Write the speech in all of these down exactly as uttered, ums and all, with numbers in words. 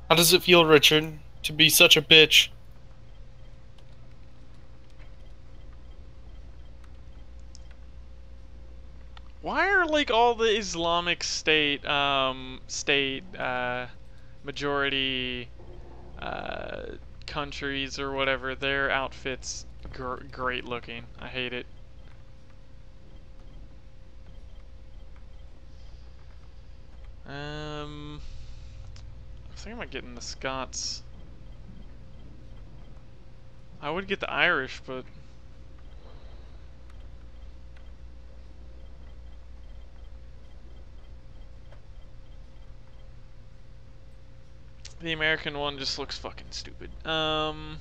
How does it feel, Richard, to be such a bitch? Why are like all the Islamic State, um, state, uh, majority, uh, countries or whatever, their outfits gr great looking? I hate it. Um, I was thinking about getting the Scots. I would get the Irish, but the American one just looks fucking stupid. Um,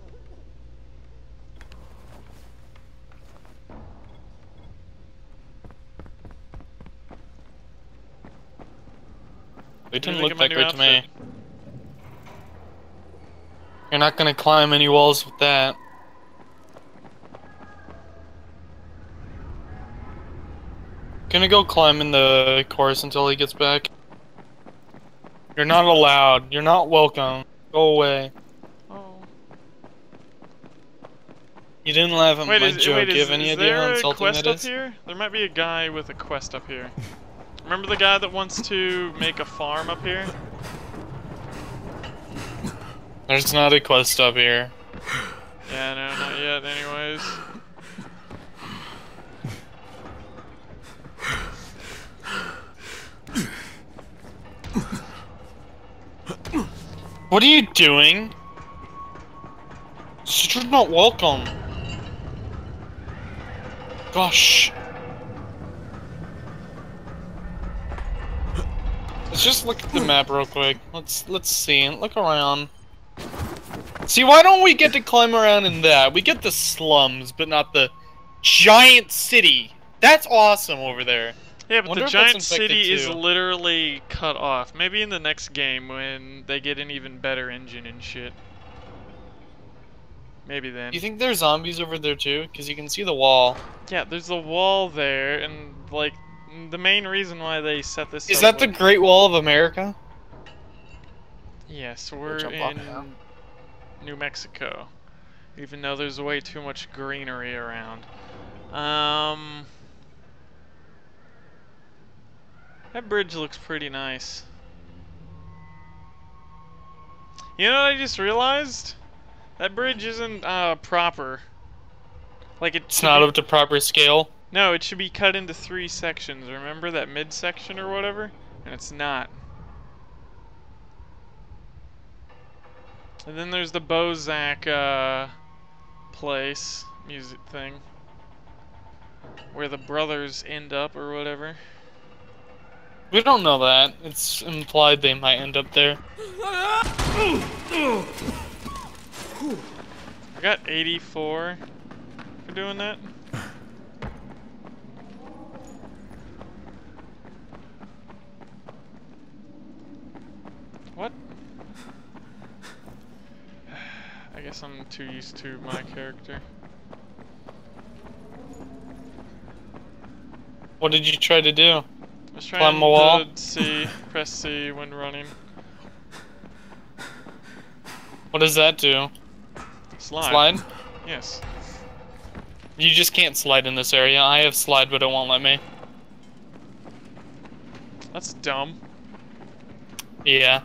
It didn't look look at that my new great to me. outfit? You're not gonna climb any walls with that. Gonna go climb in the course until he gets back. You're not allowed. You're not welcome. Go away. Oh. You didn't laugh at Wait, my is, joke. wait, Do you is, have any is idea how there a insulting quest that up is? here? There might be a guy with a quest up here. Remember the guy that wants to make a farm up here? There's not a quest up here. Yeah, no, not yet, anyways. What are you doing? You're not welcome. Gosh. Let's just look at the map real quick. Let's let's see. Look around. See, why don't we get to climb around in that? We get the slums, but not the giant city. That's awesome over there. Yeah, but Wonder the if that's giant city infected is too. literally cut off. Maybe in the next game when they get an even better engine and shit. Maybe then. You think there's zombies over there too? Because you can see the wall. Yeah, there's a wall there, and like the main reason why they set this Is up that the with- Great Wall of America? Yes, we're Jump off in now. New Mexico, even though there's way too much greenery around. Um, that bridge looks pretty nice. You know what I just realized? That bridge isn't uh, proper. Like it It's should not be- up to proper scale. No, it should be cut into three sections. Remember that midsection or whatever? And it's not. And then there's the Bozak uh, place, music thing, where the brothers end up or whatever. We don't know that. It's implied they might end up there. I got eighty-four for doing that. What? I guess I'm too used to my character. What did you try to do? I was trying Climb the wall? to C, press C when running. What does that do? Slide. Slide? Yes. You just can't slide in this area. I have slide, but it won't let me. That's dumb. Yeah.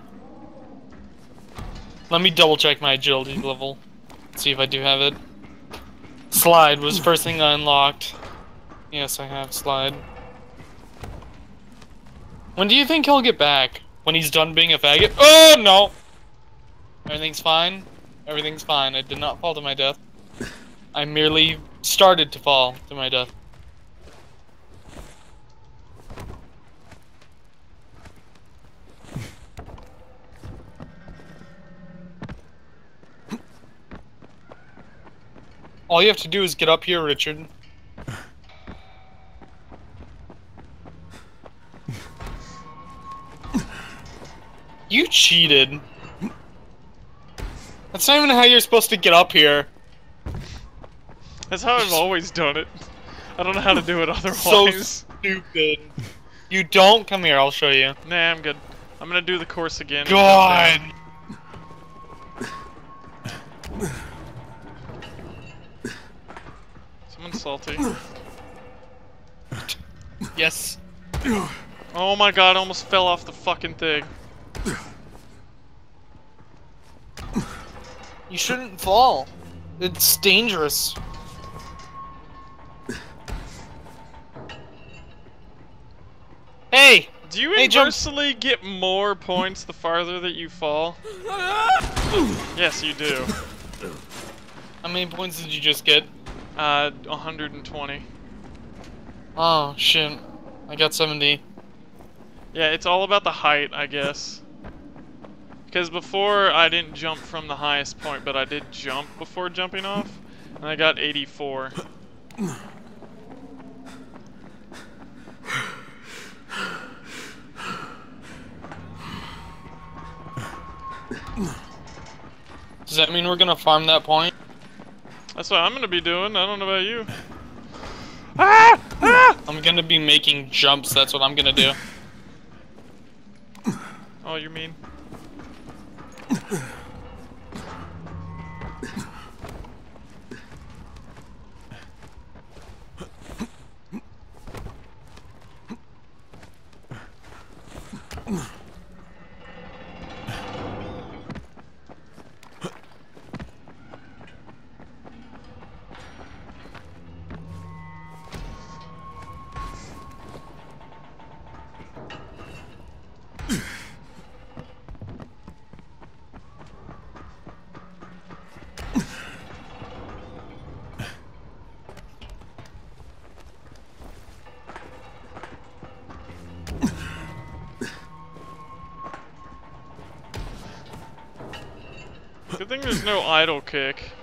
Let me double check my agility level. See if I do have it. Slide was the first thing I unlocked. Yes, I have slide. When do you think he'll get back? When he's done being a faggot? Oh, no! Everything's fine. Everything's fine. I did not fall to my death. I merely started to fall to my death. All you have to do is get up here, Richard. You cheated. That's not even how you're supposed to get up here. That's how I've always done it. I don't know how to do it otherwise. So stupid. You don't? Come here, I'll show you. Nah, I'm good. I'm gonna do the course again. God! Someone's salty. Yes. Oh my god, I almost fell off the fucking thing. You shouldn't fall. It's dangerous. Hey! Do you hey, inversely get more points the farther that you fall? Yes, you do. How many points did you just get? Uh, one hundred twenty. Oh, shit. I got seventy. Yeah, it's all about the height, I guess. Because before, I didn't jump from the highest point, but I did jump before jumping off, and I got eighty-four. Does that mean we're gonna farm that point? That's what I'm gonna be doing. I don't know about you. Ah! Ah! I'm gonna be making jumps, that's what I'm gonna do. Oh, you mean? Good thing there's no idle kick.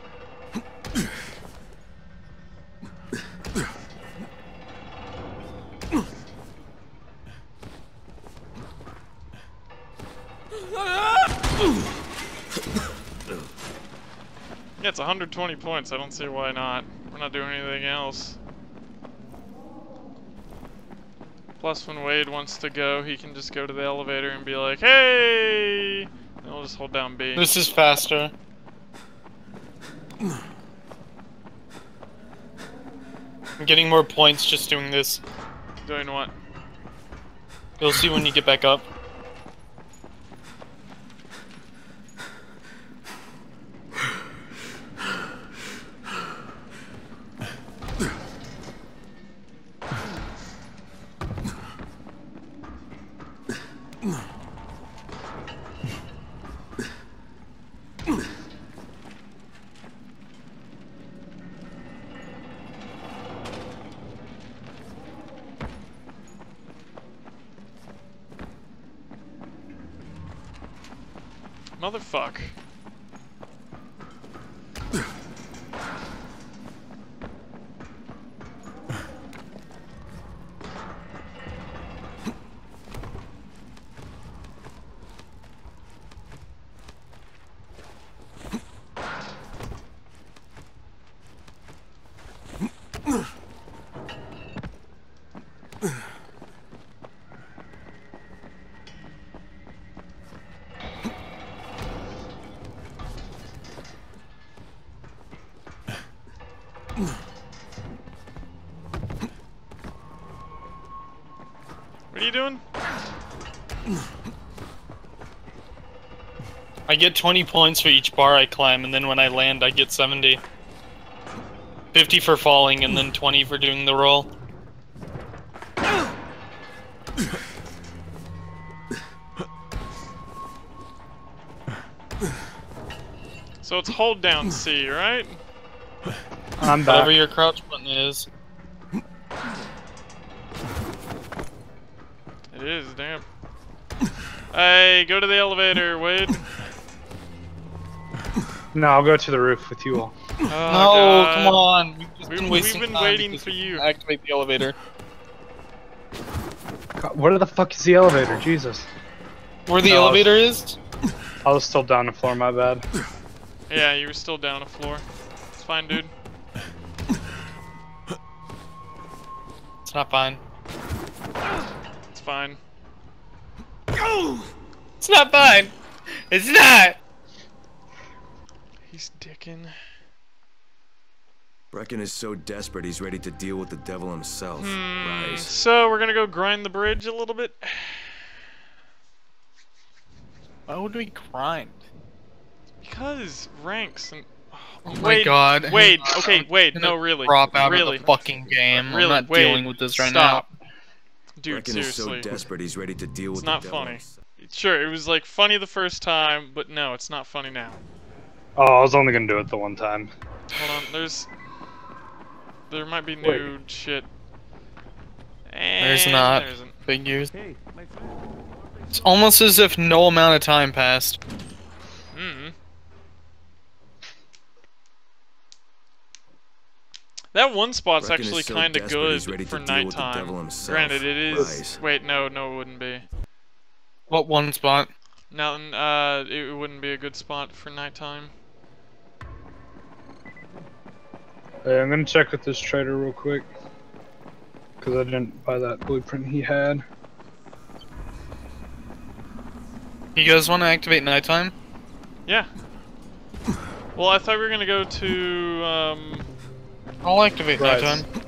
Yeah, it's one hundred twenty points. I don't see why not. We're not doing anything else. Plus, when Wade wants to go, he can just go to the elevator and be like, "Hey!" And we'll just hold down B. This is faster. I'm getting more points just doing this. Doing what? You'll see when you get back up. Motherfuck. What are you doing? I get twenty points for each bar I climb, and then when I land, I get seventy. fifty for falling, and then twenty for doing the roll. So it's hold down C, right? I'm back. Whatever your crouch button is. It is, damn. Hey, go to the elevator, Wade. No, I'll go to the roof with you all. Oh, no, God. come on. We've just We- been we've wasting been time waiting because for we you. didn't activate the elevator. God, where the fuck is the elevator? Jesus. Where the No, elevator is? I was still down the floor, my bad. Yeah, you were still down a floor. It's fine, dude. It's not fine. It's fine. It's not fine. It's not. He's dicking. Brecken is so desperate he's ready to deal with the devil himself. Hmm. Rise. So we're gonna go grind the bridge a little bit. Why would we grind? Because ranks and. Oh my wait, god. Wait. Okay. Wait. I'm No, gonna really. Drop out really. of the fucking game. Really. I'm not wait, dealing with this right stop. now. Dude, Brecken is so seriously. desperate he's ready to deal It's with not the devil funny. himself. Sure, it was like funny the first time, but no, it's not funny now. Oh, I was only gonna do it the one time. Hold on, there's. There might be new Wait. shit. There's And not. there isn't. Figures. It's almost as if no amount of time passed. Mm. That one spot's Brecken actually is so kind of desperate he's ready good to for deal with the nighttime. devil himself. Granted, it is. Rise. Wait, no, no, it wouldn't be. What one spot? No, uh, it wouldn't be a good spot for nighttime. Hey, I'm gonna check with this trader real quick. Because I didn't buy that blueprint he had. You guys want to activate nighttime? Yeah. Well, I thought we were gonna go to, um... I'll activate Rise. nighttime.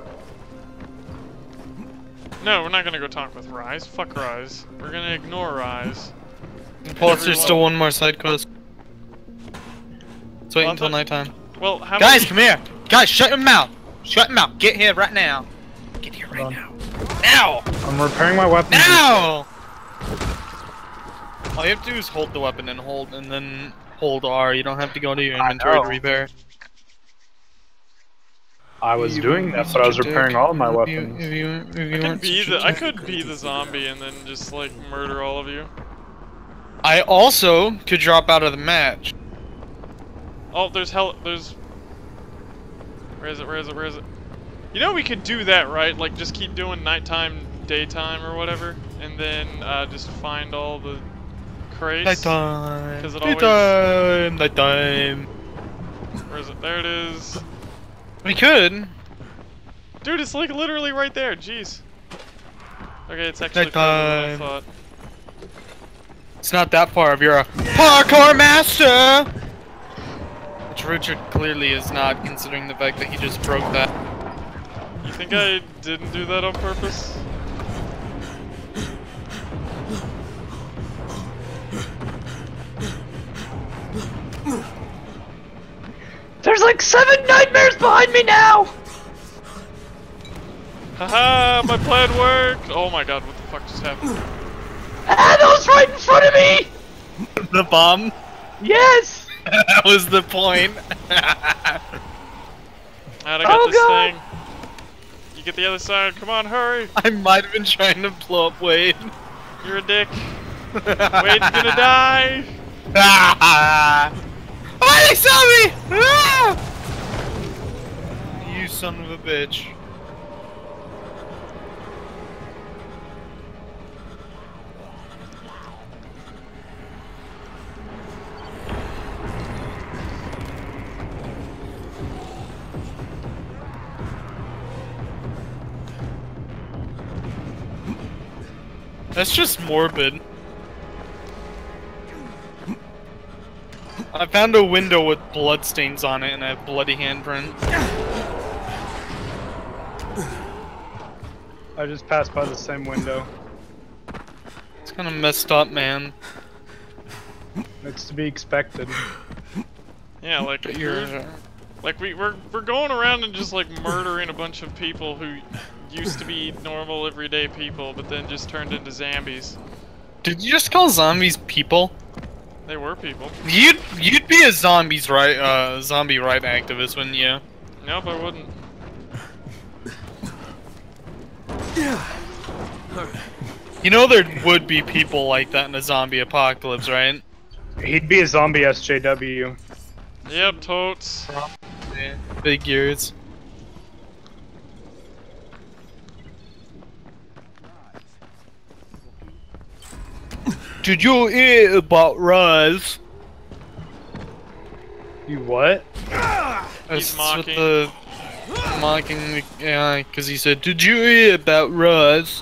No, we're not gonna go talk with Rise. Fuck Rise. We're gonna ignore Rise. Plus, there's still one more side quest. Let's wait Well, I until thought- nighttime. Well, how Guys, about come here! Guys, shut your mouth! Shut your mouth! Get here right now! Get here right Hold now! Now! I'm repairing my weapon. Now! All you have to do is hold the weapon and hold, and then hold R. You don't have to go to your I inventory to know. repair. I was You doing wouldn't that, be but I was such a repairing dick all of my if you- weapons. If you, if you I could weren't be such a the I dick. could be the zombie and then just like murder all of you. I also could drop out of the match. Oh, there's hell. There's. Where is it? Where is it? Where is it? You know we could do that, right? Like just keep doing nighttime, daytime, or whatever, and then uh, just find all the crates. Nighttime. 'Cause it always- Nighttime. Nighttime. Where is it? There it is. We could. Dude, it's like literally right there. Jeez. Okay, it's actually further than I Nighttime. thought. It's not that far if you're a parkour master! Which Richard clearly is not, considering the fact that he just broke that. You think I didn't do that on purpose? There's like seven nightmares behind me now! Haha, my plan worked! Oh my god, what the fuck just happened? Adolf's right in front of me! The bomb? Yes! That was the point. Alright, I got Oh, this God. thing. You get the other side, come on, hurry! I might have been trying to blow up Wade. You're a dick. Wade's gonna die! Ah! Oh, they saw me! Ah! You son of a bitch. That's just morbid. I found a window with bloodstains on it and a bloody handprint. I just passed by the same window. It's kind of messed up, man. It's to be expected. Yeah, like But you're, you're... like we we're we're going around and just like murdering a bunch of people who used to be normal everyday people, but then just turned into zombies. Did you just call zombies people? They were people. You'd you'd be a zombies right uh zombie right activist, wouldn't you? Nope, I wouldn't. You know there would be people like that in a zombie apocalypse, right? He'd be a zombie S J W. Yep, totes. Yeah, figures. Did you hear about Raz? You what? That's what mocking. the mocking, yeah, because he said, "Did you hear about Raz?"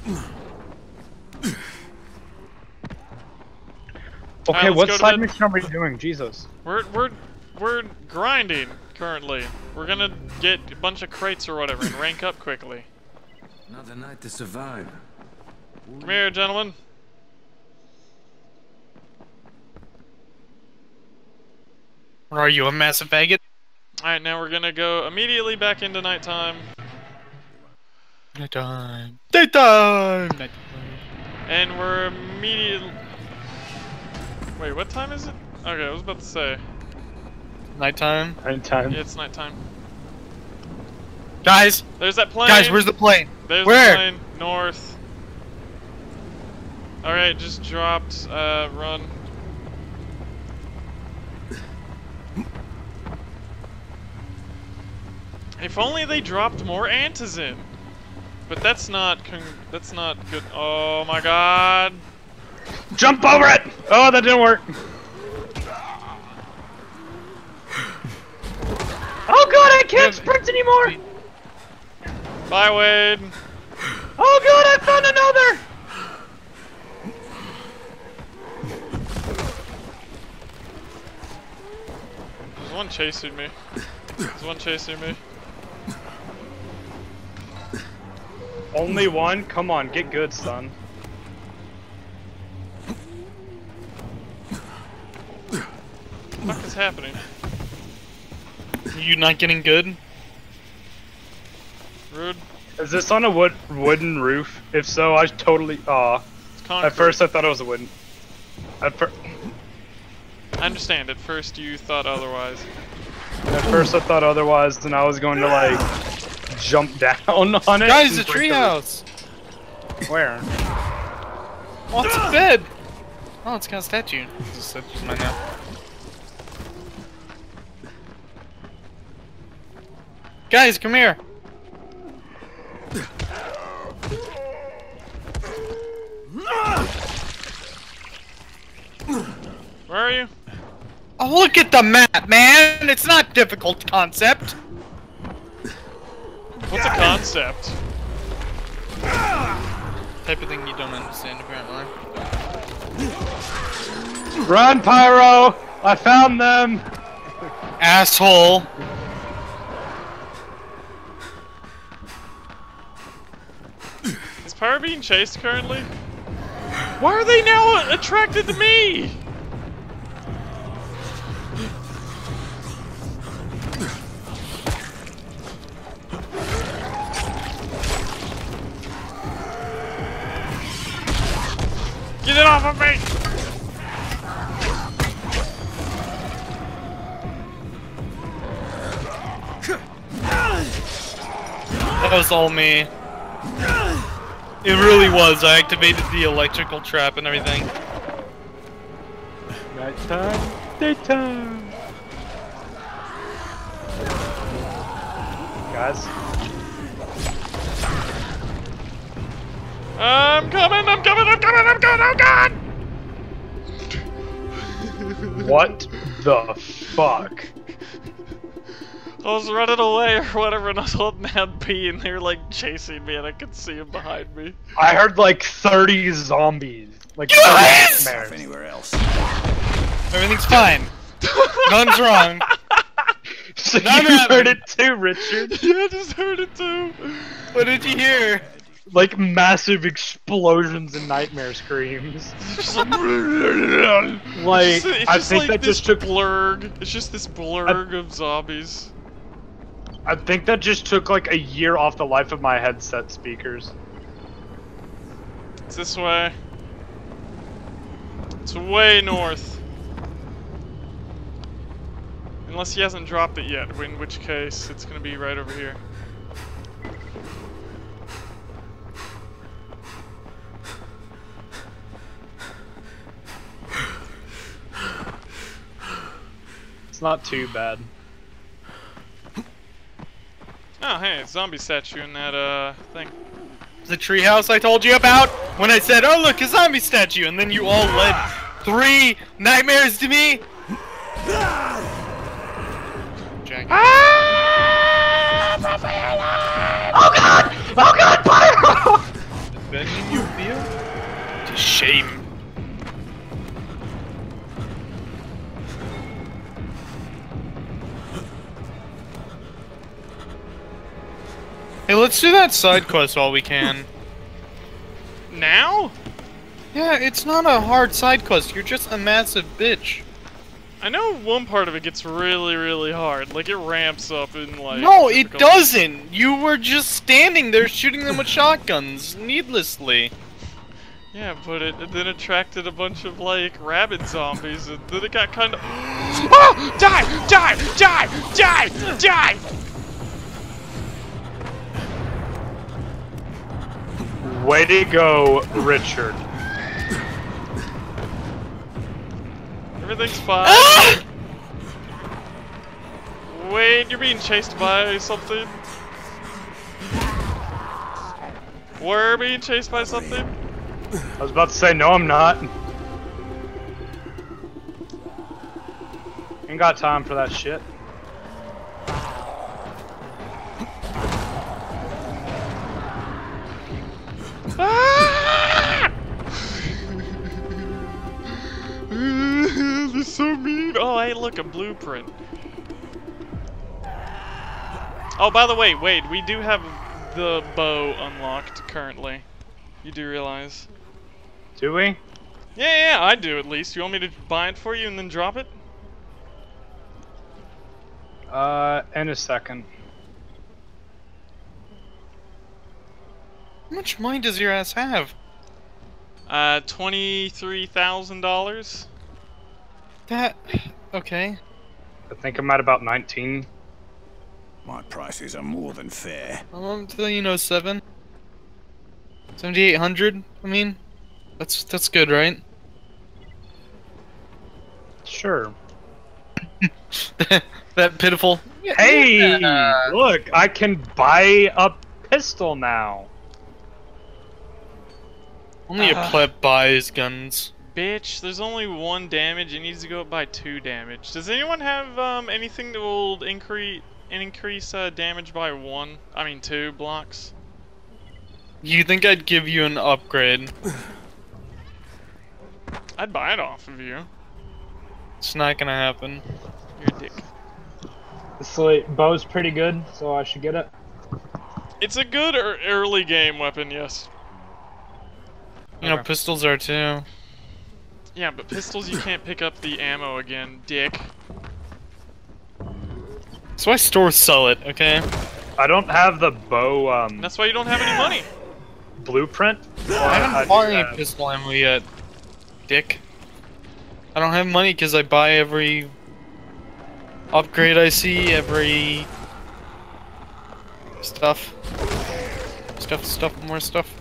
Okay, let's what go to side the- mission are we doing? Jesus. We're we're we're grinding currently. We're gonna get a bunch of crates or whatever and rank up quickly. Another night to survive. Come here, gentlemen. Are you a massive faggot? Alright, now we're gonna go immediately back into nighttime. Nighttime. Daytime! Nighttime. And we're immediately... Wait, what time is it? Okay, I was about to say. Nighttime. Nighttime. Yeah, it's nighttime. Guys! There's that plane! Guys, where's the plane? There's Where? the plane. North. Alright, just dropped. Uh, run. If only they dropped more antizin. But that's not con that's not good. Oh my god. Jump over it! Oh, that didn't work. Oh god, I can't sprint anymore! Bye, Wade. Oh god, I found another! There's one chasing me. There's one chasing me. Only one? Come on, get good, son. What the fuck is happening? You not getting good? Rude. Is this on a wood wooden roof? If so, I totally. Aw. It's concrete. At first, I thought it was a wooden. At, fir I understand. At first, you thought otherwise. at first, I thought otherwise, and I was going to like jump down on it. Guys, and the break treehouse! Where? Oh, it's a bed! Oh, it's got a statue. It's a statue's mine now. Guys, come here! Where are you? Oh, look at the map, man! It's not difficult concept! What's a concept? Type of thing you don't understand, apparently. Run, Pyro! I found them! Asshole! Is Pyro being chased currently? Why are they now attracted to me? Get it off of me! That was all me. It really was. I activated the electrical trap and everything. Nighttime, daytime. Guys. I'm coming, I'm coming, I'm coming, I'm coming, oh god! What the fuck? I was running away or whatever and I was holding down P and they were like chasing me and I could see them behind me. I heard like thirty zombies. Like Yes! nightmares. Anywhere else. Everything's fine. None's wrong. So None you happened. heard it too, Richard? Yeah, I just heard it too. What did you hear? Like massive explosions and nightmare screams. Like, It's just, it's I just think like that this just took. blurg. It's just this blurg of zombies. I think that just took like a year off the life of my headset speakers. It's this way. It's way north. Unless he hasn't dropped it yet, in which case it's gonna be right over here. It's not too bad. Oh, hey, zombie statue in that, uh, thing. The treehouse I told you about? When I said, oh look, a zombie statue, and then you all led three nightmares to me? Jack. Oh god! Oh god, Pyro! Bitch. any of you feel? To shame. Hey, let's do that side quest while we can. Now? Yeah, it's not a hard side quest. You're just a massive bitch. I know one part of it gets really, really hard. Like, it ramps up in, like... No, it difficulty. doesn't! You were just standing there shooting them with shotguns, needlessly. Yeah, but it, it then attracted a bunch of, like, rabid zombies, and then it got kind of... Ah! Die! Die! Die! Die! Die! Way to go, Richard. Everything's fine. Ah! Wait, you're being chased by something? We're being chased by something? I was about to say, no, I'm not. Ain't got time for that shit. Ah! They're so mean. Oh, hey, look, a blueprint. Oh, by the way, wait, we do have the bow unlocked currently. You do realize? Do we? Yeah, yeah, I do at least. You want me to buy it for you and then drop it? Uh, in a second. How much money does your ass have? Uh, twenty-three thousand dollars. That... okay. I think I'm at about nineteen. My prices are more than fair. Um, till you know, seven. seventy-eight hundred, I mean? That's, that's good, right? Sure. That pitiful... Hey! Yeah. Look, I can buy a pistol now. Only Uh. a pleb buys guns. Bitch, there's only one damage. It needs to go up by two damage. Does anyone have um, anything that will increase increase uh, damage by one? I mean two blocks. You think I'd give you an upgrade? I'd buy it off of you. It's not gonna happen. You're a dick. This like, bow's pretty good, so I should get it. It's a good er early game weapon, yes. You know, Okay. pistols are too. Yeah, but pistols you can't pick up the ammo again, dick. So I store sell it, okay? I don't have the bow um, That's why you don't have any money. blueprint. I haven't do bought any have- pistol ammo yet, dick. I don't have money because I buy every upgrade I see, every stuff. Stuff, stuff, more stuff.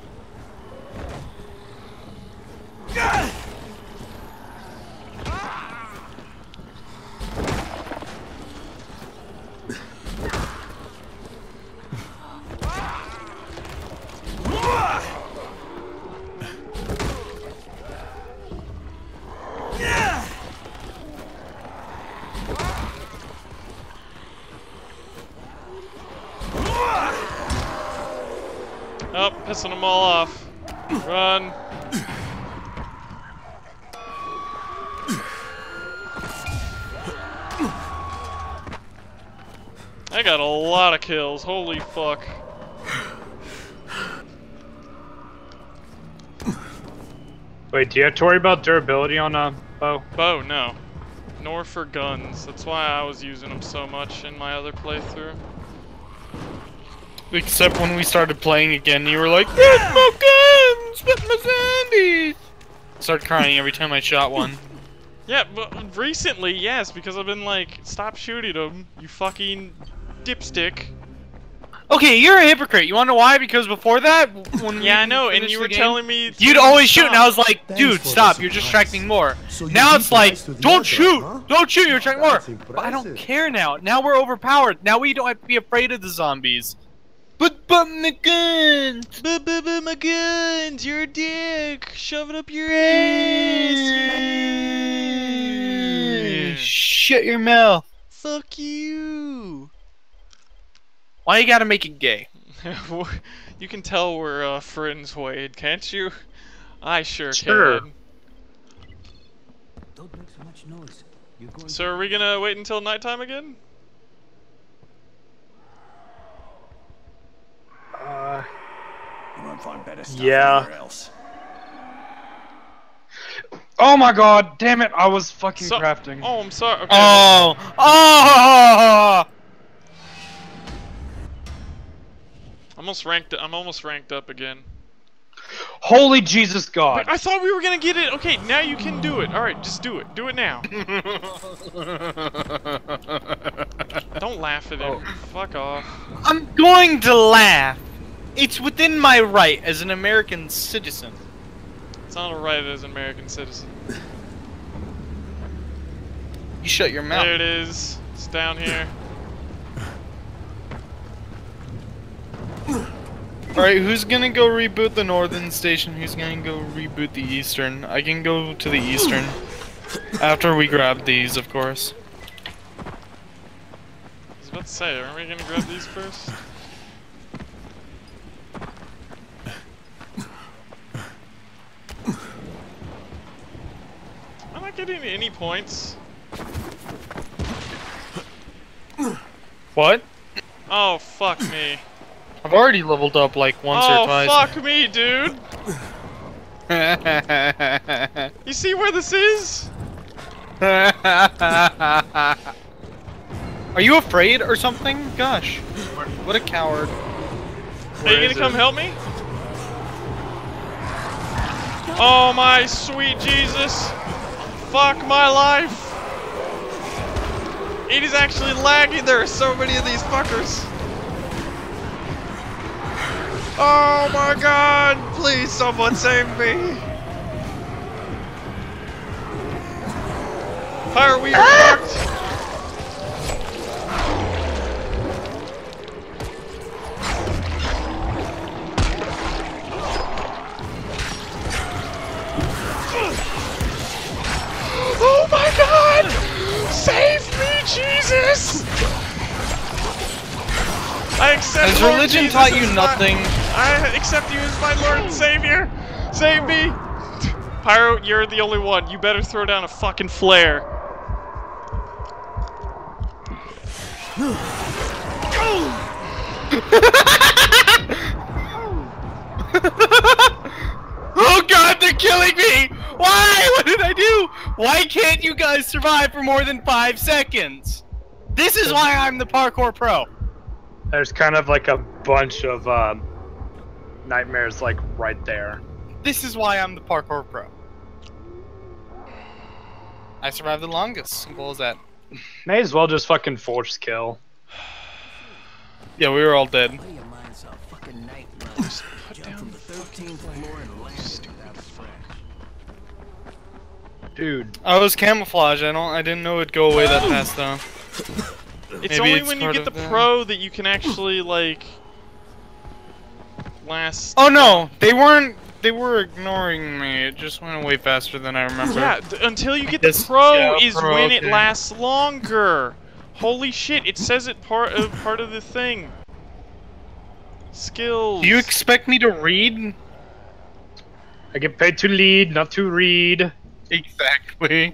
Oh, pissing them all off. Run. I got a lot of kills, holy fuck. Wait, do you have to worry about durability on a bow? Bow, no. Nor for guns. That's why I was using them so much in my other playthrough. Except when we started playing again, you were like, "Where's my guns? Where's my zombies?" Start crying every time I shot one. Yeah, but recently, yes, because I've been like, stop shooting them, you fucking dipstick. Okay, you're a hypocrite. You wanna know why? Because before that, when Yeah, we I know, and finished you the were game, telling me to you'd always shoot, stop. and I was like, Thanks dude, for stop, the you're surprise. distracting more. So you Now beat it's the like, rest of the don't other, shoot, huh? don't shoot, you're distracting more. That's But I don't impressive. care now. Now we're overpowered. Now we don't have to be afraid of the zombies. But, but my guns! But, but, but my guns, you're a dick. Shove it up your ass. Shut your mouth. Fuck you. Why you gotta make it gay? You can tell we're uh, friends, Wade, can't you? I sure, Sure. can. Don't make so much noise. You're going So are we gonna wait until nighttime again? Uh, You won't find better stuff Yeah. anywhere else. oh my god, damn it, I was fucking So- crafting. Oh, I'm sorry. Okay. Oh! Oh! Almost ranked. I'm almost ranked up again. Holy Jesus God. I thought we were gonna get it. Okay, now you can do it. All right, just do it. Do it now. Don't laugh at him. Fuck off. I'm going to laugh. It's within my right as an American citizen. It's not a right as an American citizen. You shut your mouth. There it is. It's down here. Alright, who's gonna go reboot the northern station? Who's gonna go reboot the eastern? I can go to the eastern. After we grab these, of course. I was about to say, aren't we gonna grab these first? I'm not getting any points. What? Oh, fuck me. I've already leveled up like once oh, or twice. fuck me, dude. You see where this is? Are you afraid or something? Gosh. What a coward. Are you gonna come help me? Oh my sweet Jesus. Fuck my life. It is actually lagging. There are so many of these fuckers. Oh my god! Please, someone save me! Pyro, we are fucked! Oh my god! Save me, Jesus! I accept Has Lord religion Jesus taught you as my- nothing? I accept you as my Lord and Savior! Save me! Pyro, you're the only one. You better throw down a fucking flare. Oh god, they're killing me! Why? What did I do? Why can't you guys survive for more than five seconds? This is why I'm the parkour pro. There's kind of like a bunch of um, nightmares like right there. This is why I'm the parkour pro. I survived the longest. Simple as that. May as well just fucking force kill. Yeah, we were all dead. Play your mind's a fucking nightmare. Put Jump down from the thirteenth floor and land without a crash. Dude. I was camouflage. I don't. I didn't know it'd go away that fast though. It's Maybe only it's when you part get the of that. pro that you can actually, like, last... Oh no, they weren't. They were ignoring me. It just went away faster than I remember. Yeah, th until you get the Yes, pro yeah, is pro, when it okay. lasts longer. Holy shit, it says it part of part of the thing. Skills. Do you expect me to read? I get paid to lead, not to read. Exactly.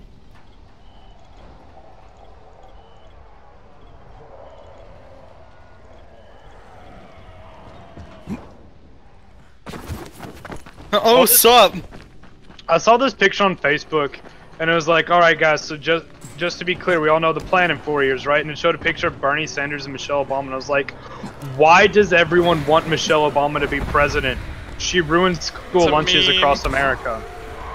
Oh, sup? I saw this picture on Facebook, and it was like, all right, guys. So just just to be clear, we all know the plan in four years, right? And it showed a picture of Bernie Sanders and Michelle Obama, and I was like, why does everyone want Michelle Obama to be president? She ruined school It's a lunches meme. across America.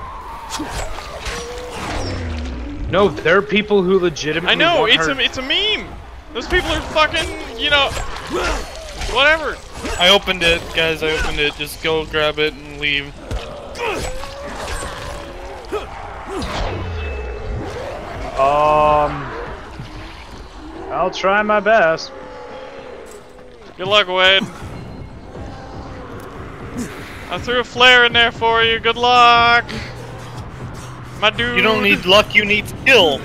No, there are people who legitimately I know, want it's her. a it's a meme. Those people are fucking, you know, whatever. I opened it, guys. I opened it. Just go grab it and leave. Um, I'll try my best. Good luck, Wade. I threw a flare in there for you. Good luck, my dude. You don't need luck. You need skill.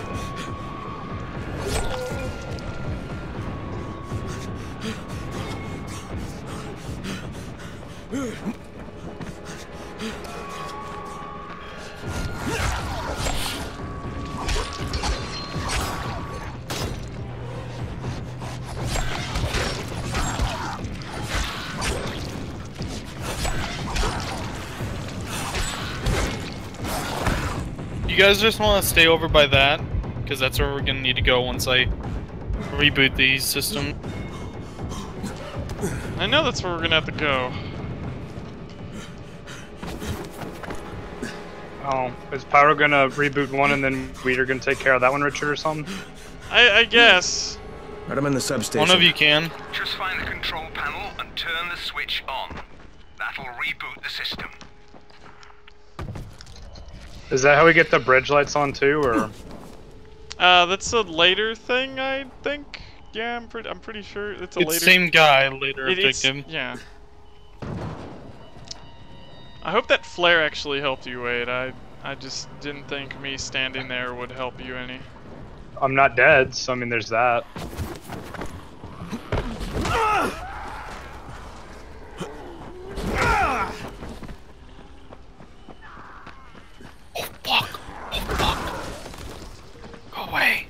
You guys just want to stay over by that? Because that's where we're gonna need to go once I reboot the system. I know that's where we're gonna have to go. Oh, is Pyro gonna reboot one and then we are gonna take care of that one, Richard, or something? I, I guess. Right, I'm in the substation. One of you can. Just find the control panel and turn the switch on. That'll reboot the system. Is that how we get the bridge lights on too, or? Uh, that's a later thing, I think. Yeah, I'm pretty. I'm pretty sure it's a It's later. same guy later It is- victim. Yeah. I hope that flare actually helped you, Wade. I I just didn't think me standing there would help you any. I'm not dead, so I mean, there's that. Oh fuck! Oh fuck! Go away!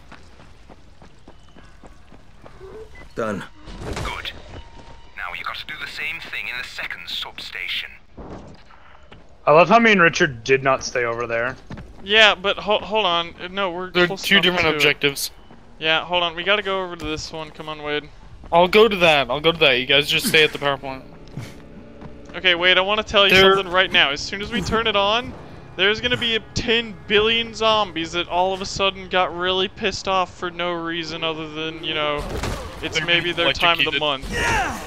Done. Good. Now you got to do the same thing in the second substation. I love how me and Richard did not stay over there. Yeah, but ho hold on. No, we're They're close two enough different to it. objectives. Yeah, hold on. We gotta go over to this one. Come on, Wade. I'll go to that. I'll go to that. You guys just stay at the power plant. Okay, Wade. I want to tell you There- something right now. As soon as we turn it on, there's gonna be a ten billion zombies that all of a sudden got really pissed off for no reason other than, you know, it's They're maybe their time of the electrocuted. month.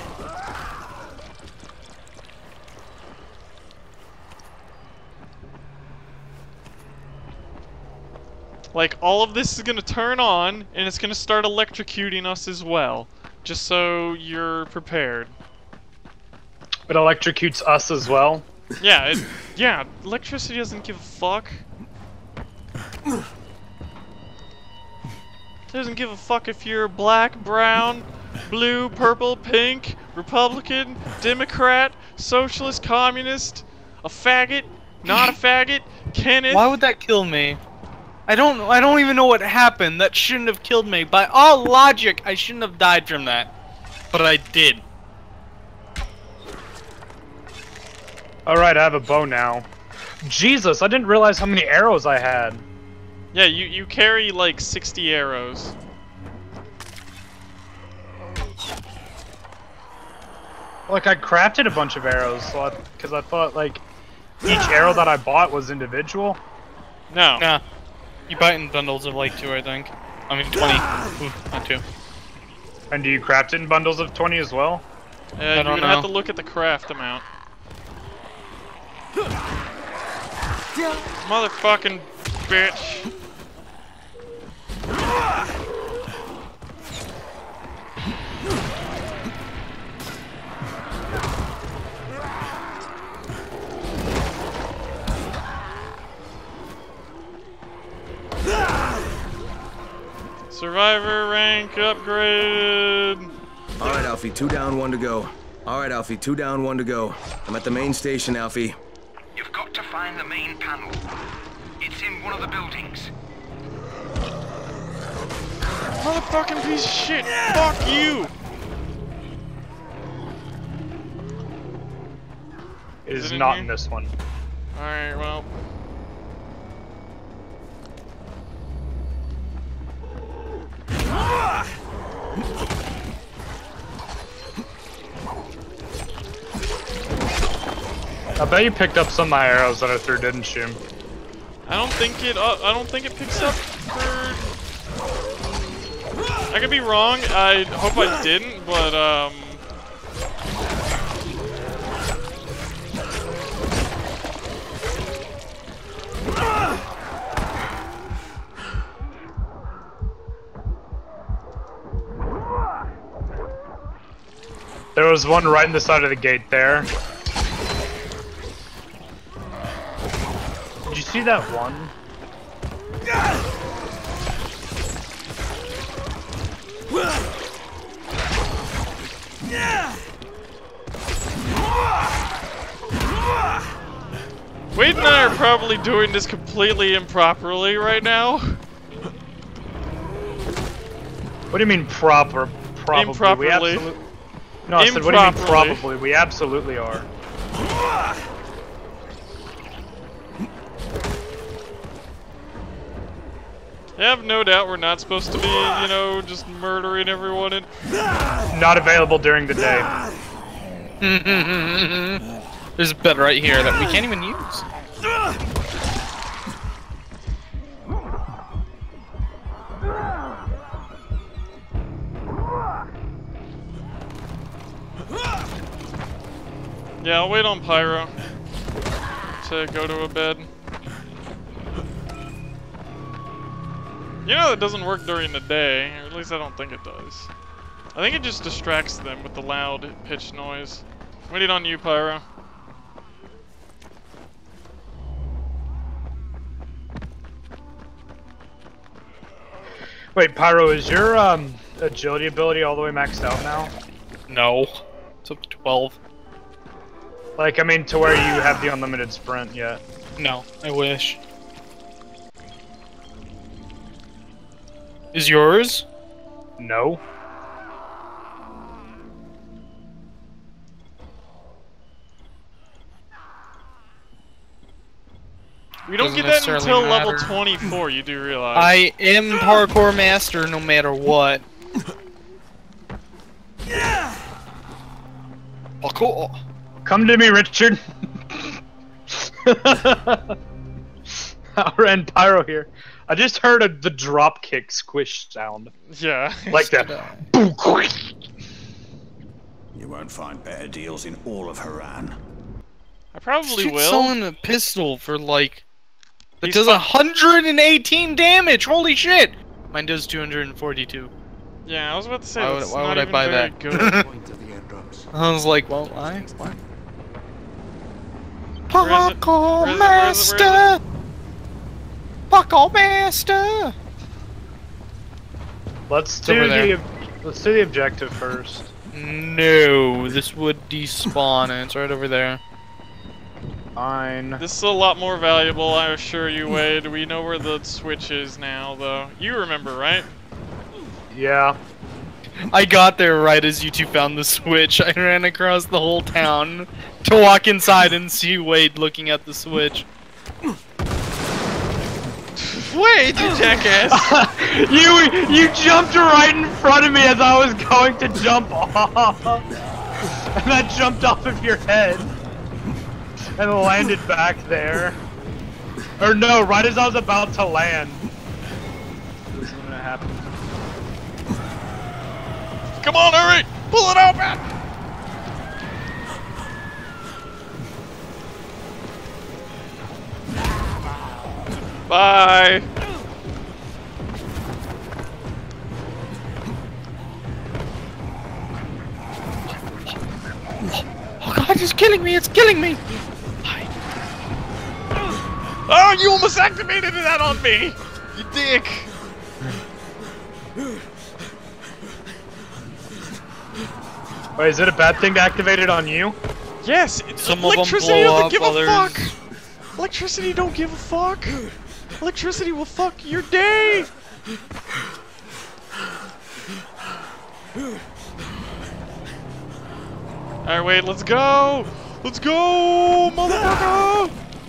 Like, all of this is gonna turn on, and it's gonna start electrocuting us as well. Just so you're prepared. It electrocutes us as well. Yeah, it, yeah, electricity doesn't give a fuck. It doesn't give a fuck if you're black, brown, blue, purple, pink, Republican, Democrat, Socialist, Communist, a faggot, not a faggot, Kenneth. Why would that kill me? I don't. I don't even know what happened. That shouldn't have killed me. By all logic, I shouldn't have died from that, but I did. All right, I have a bow now. Jesus, I didn't realize how many arrows I had. Yeah, you, you carry like sixty arrows. Like, I crafted a bunch of arrows, so because I, I thought like each arrow that I bought was individual. No. Nah, you buy it in bundles of like two, I think. I mean twenty. Ooh, not two. And do you craft it in bundles of twenty as well? Uh, you're don't gonna have know. to look at the craft amount. Motherfucking bitch. Survivor rank upgraded. All right, Alfie, two down, one to go. All right, Alfie, two down, one to go. I'm at the main station, Alfie. You've got to find the main panel. It's in one of the buildings. Motherfucking piece of shit. Fuck you. It Is is it in not here? in this one. Alright, well. I bet you picked up some of my arrows that I threw, didn't you? I don't think it. Uh, I don't think it picks up for. I could be wrong. I hope I didn't, but um. There was one right in the side of the gate there. Did you see that one? Wade and I are probably doing this completely improperly right now. What do you mean proper? Probably. Improperly. We absolutely. No, I said, what do you mean Improperly. probably? We absolutely are. have no doubt we're not supposed to be, you know, just murdering everyone. In Not available during the day. There's a bed right here that we can't even use. Yeah, I'll wait on Pyro to go to a bed. You know it doesn't work during the day, or at least I don't think it does. I think it just distracts them with the loud pitch noise. Waiting on you, Pyro. Wait, Pyro, is your um, agility ability all the way maxed out now? No. It's up to twelve. Like, I mean, to where you have the unlimited sprint yet? No, I wish. Is yours? No. We don't Doesn't get that necessarily until level matter. twenty-four, you do realize. I am parkour master no matter what. Parkour. Come to me, Richard. Our end Pyro here. I just heard a, the drop kick squish sound. Yeah. Like that. You won't find better deals in all of Haran. I probably Dude's will. selling a pistol for like that He's does fu- one hundred eighteen damage. Holy shit! Mine does two hundred forty-two. Yeah, I was about to say Why would- that's why not would I even buy very that? good. Point to the airdrops. I was like, well, why? Why? Where is it? Parkour Where is it? Where is it? Where master. Parkour master. Let's It's do over there. the let's do the objective first. No, this would despawn, and it's right over there. Fine. This is a lot more valuable, I assure you, Wade. We know where the switch is now, though. You remember, right? Yeah. I got there right as you two found the switch. I ran across the whole town to walk inside and see Wade looking at the switch. Wade, you jackass! you you jumped right in front of me as I was going to jump off, and I jumped off of your head and landed back there. Or no, right as I was about to land. This is when it happened. Come on, hurry! Pull it open! Bye! Oh god, it's killing me! It's killing me! Oh, you almost activated that on me! You dick! Wait, is it a bad thing to activate it on you? Yes! It's, Some of them electricity blow doesn't up, give others- a fuck! Electricity don't give a fuck! Electricity will fuck your day! Alright, wait, let's go! Let's go, motherfucker!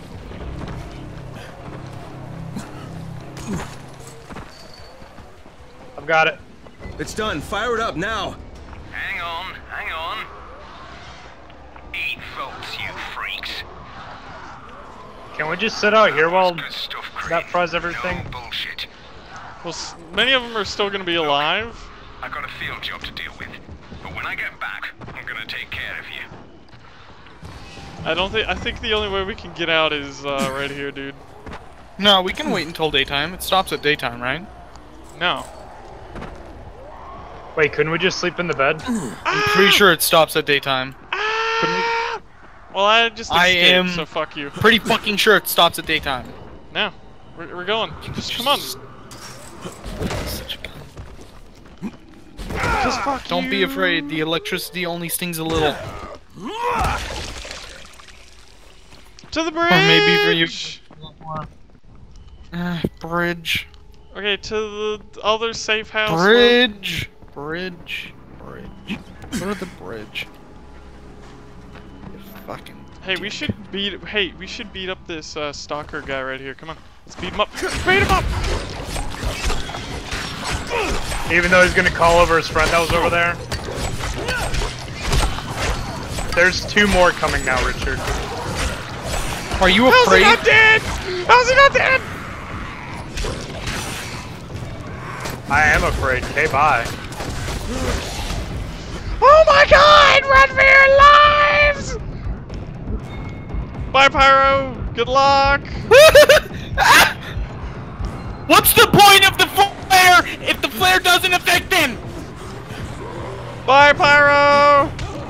I've got it. It's done. Fire it up now. Hang on, hang on. Eat votes, you freaks. Can we just sit out here while Good stuff, Creed. that fries everything? No bullshit. Well, s- many of them are still gonna be alive. I've got a field job to deal with. But when I get back, I'm gonna take care of you. I don't think- I think the only way we can get out is, uh, right here, dude. No, we can wait until daytime. It stops at daytime, right? No. Wait, couldn't we just sleep in the bed? I'm pretty sure it stops at daytime. Ah! Well, I just I escaped, am- so fuck you. Pretty fucking sure it stops at daytime. No. We're, we're going. Just come on. Just fuck Don't be you. afraid. The electricity only stings a little. To the bridge! Or maybe for you. Uh, bridge. Okay, to the other safe house. Bridge. Bridge. Bridge. Go to the bridge. You fucking. Hey, we should beat. Hey, we should beat up this uh, stalker guy right here. Come on, let's beat him up. Beat him up. Even though he's gonna call over his friend that was over there. There's two more coming now, Richard. Are you How's afraid? he not dead? How's he not dead? I am afraid. Okay, bye. Oh my god! Run for your lives! Bye, Pyro. Good luck. What's the point of the flare if the flare doesn't affect them? Bye, Pyro.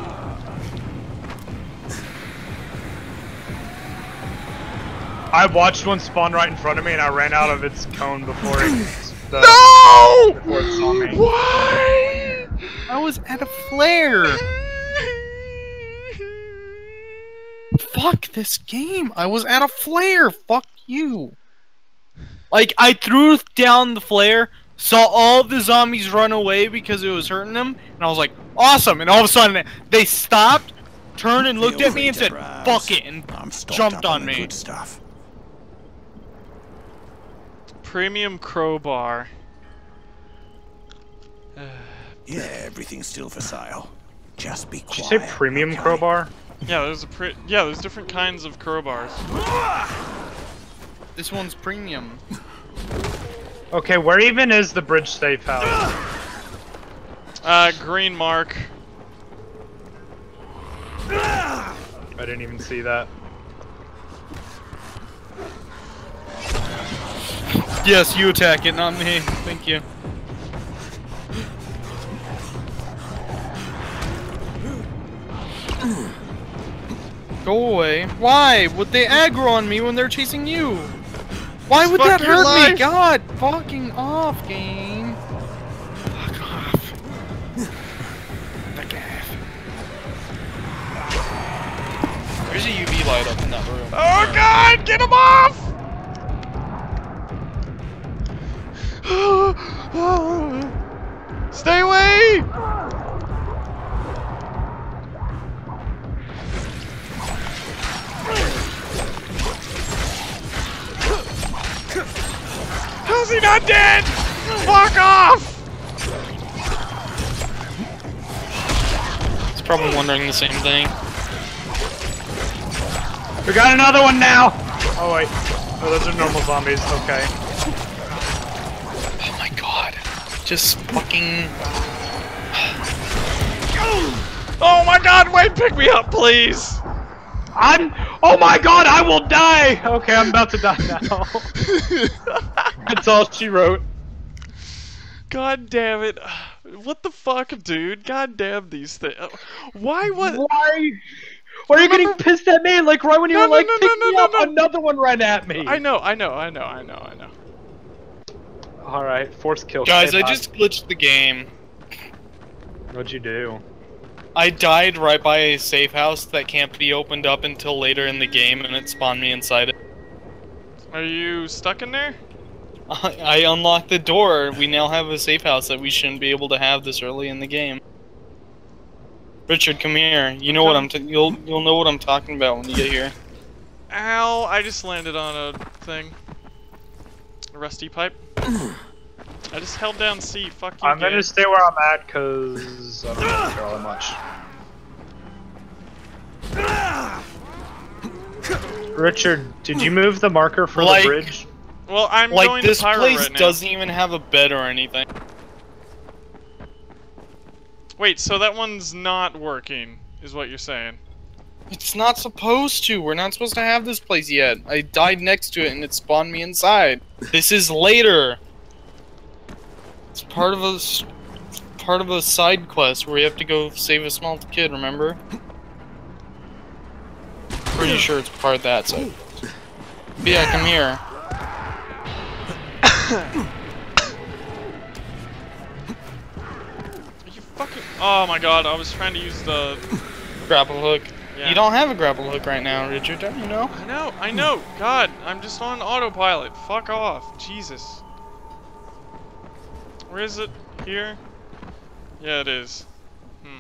I watched one spawn right in front of me and I ran out of its cone before it, the, No! before it saw me. Why? I was at a flare. Fuck this game. I was at a flare. Fuck you. Like, I threw down the flare, saw all of the zombies run away because it was hurting them, and I was like, awesome. And all of a sudden, they stopped, turned and looked Feel at me free and to said, browse. fuck it, and I'm stocked jumped up on the me. good stuff. Premium crowbar. Yeah, everything's still for sale. Just be Did quiet. you say premium okay? crowbar? Yeah, there's a pre yeah, there's different kinds of crowbars. This one's premium. Okay, where even is the bridge safe house? Uh, green mark. I didn't even see that. Yes, you attack it, not me. Thank you. Go away. Why would they aggro on me when they're chasing you? Why would Fuck that your hurt life. me? God, fucking off, game. Fuck off. Fuck off. There's a U V light up in that room. Oh god, get him off! Stay away! How's he not dead? Fuck off! He's probably wondering the same thing. We got another one now! Oh wait. Oh, those are normal zombies. Okay. Oh my god. Just fucking... Oh my god, wait, pick me up, please! I'm. Oh my god, I will die! Okay, I'm about to die now. That's all she wrote. God damn it. What the fuck, dude? God damn these things. Why what? Why? Why are you getting pissed at me? Like right when you No, were no, like, no, pick no, me no, up, no. another one ran at me. I know, I know, I know, I know, I know. Alright, force kill. Guys, Stay I back. just glitched the game. What'd you do? I died right by a safe house that can't be opened up until later in the game, and it spawned me inside it. Are you stuck in there? I, I unlocked the door. We now have a safe house that we shouldn't be able to have this early in the game. Richard, come here. You know what I'm. T you'll you'll know what I'm talking about when you get here. Ow! I just landed on a thing. A rusty pipe. I just held down C. Fuck you. I'm gonna game. stay where I'm at because I don't really care all that much. Richard, did you move the marker for Like- the bridge? Well, I'm Like going this to Pyro place right now. doesn't even have a bed or anything. Wait, so that one's not working, is what you're saying? It's not supposed to. We're not supposed to have this place yet. I died next to it and it spawned me inside. This is later. It's part of a s- part of a side quest where you have to go save a small kid. Remember? Pretty sure it's part of that side. But yeah, come here. Are you fucking? Oh my god! I was trying to use the. Grapple hook. Yeah. You don't have a grapple hook right now, Richard. Don't you know? I know, I know. God, I'm just on autopilot. Fuck off, Jesus. Where is it? Here? Yeah, it is. Hmm.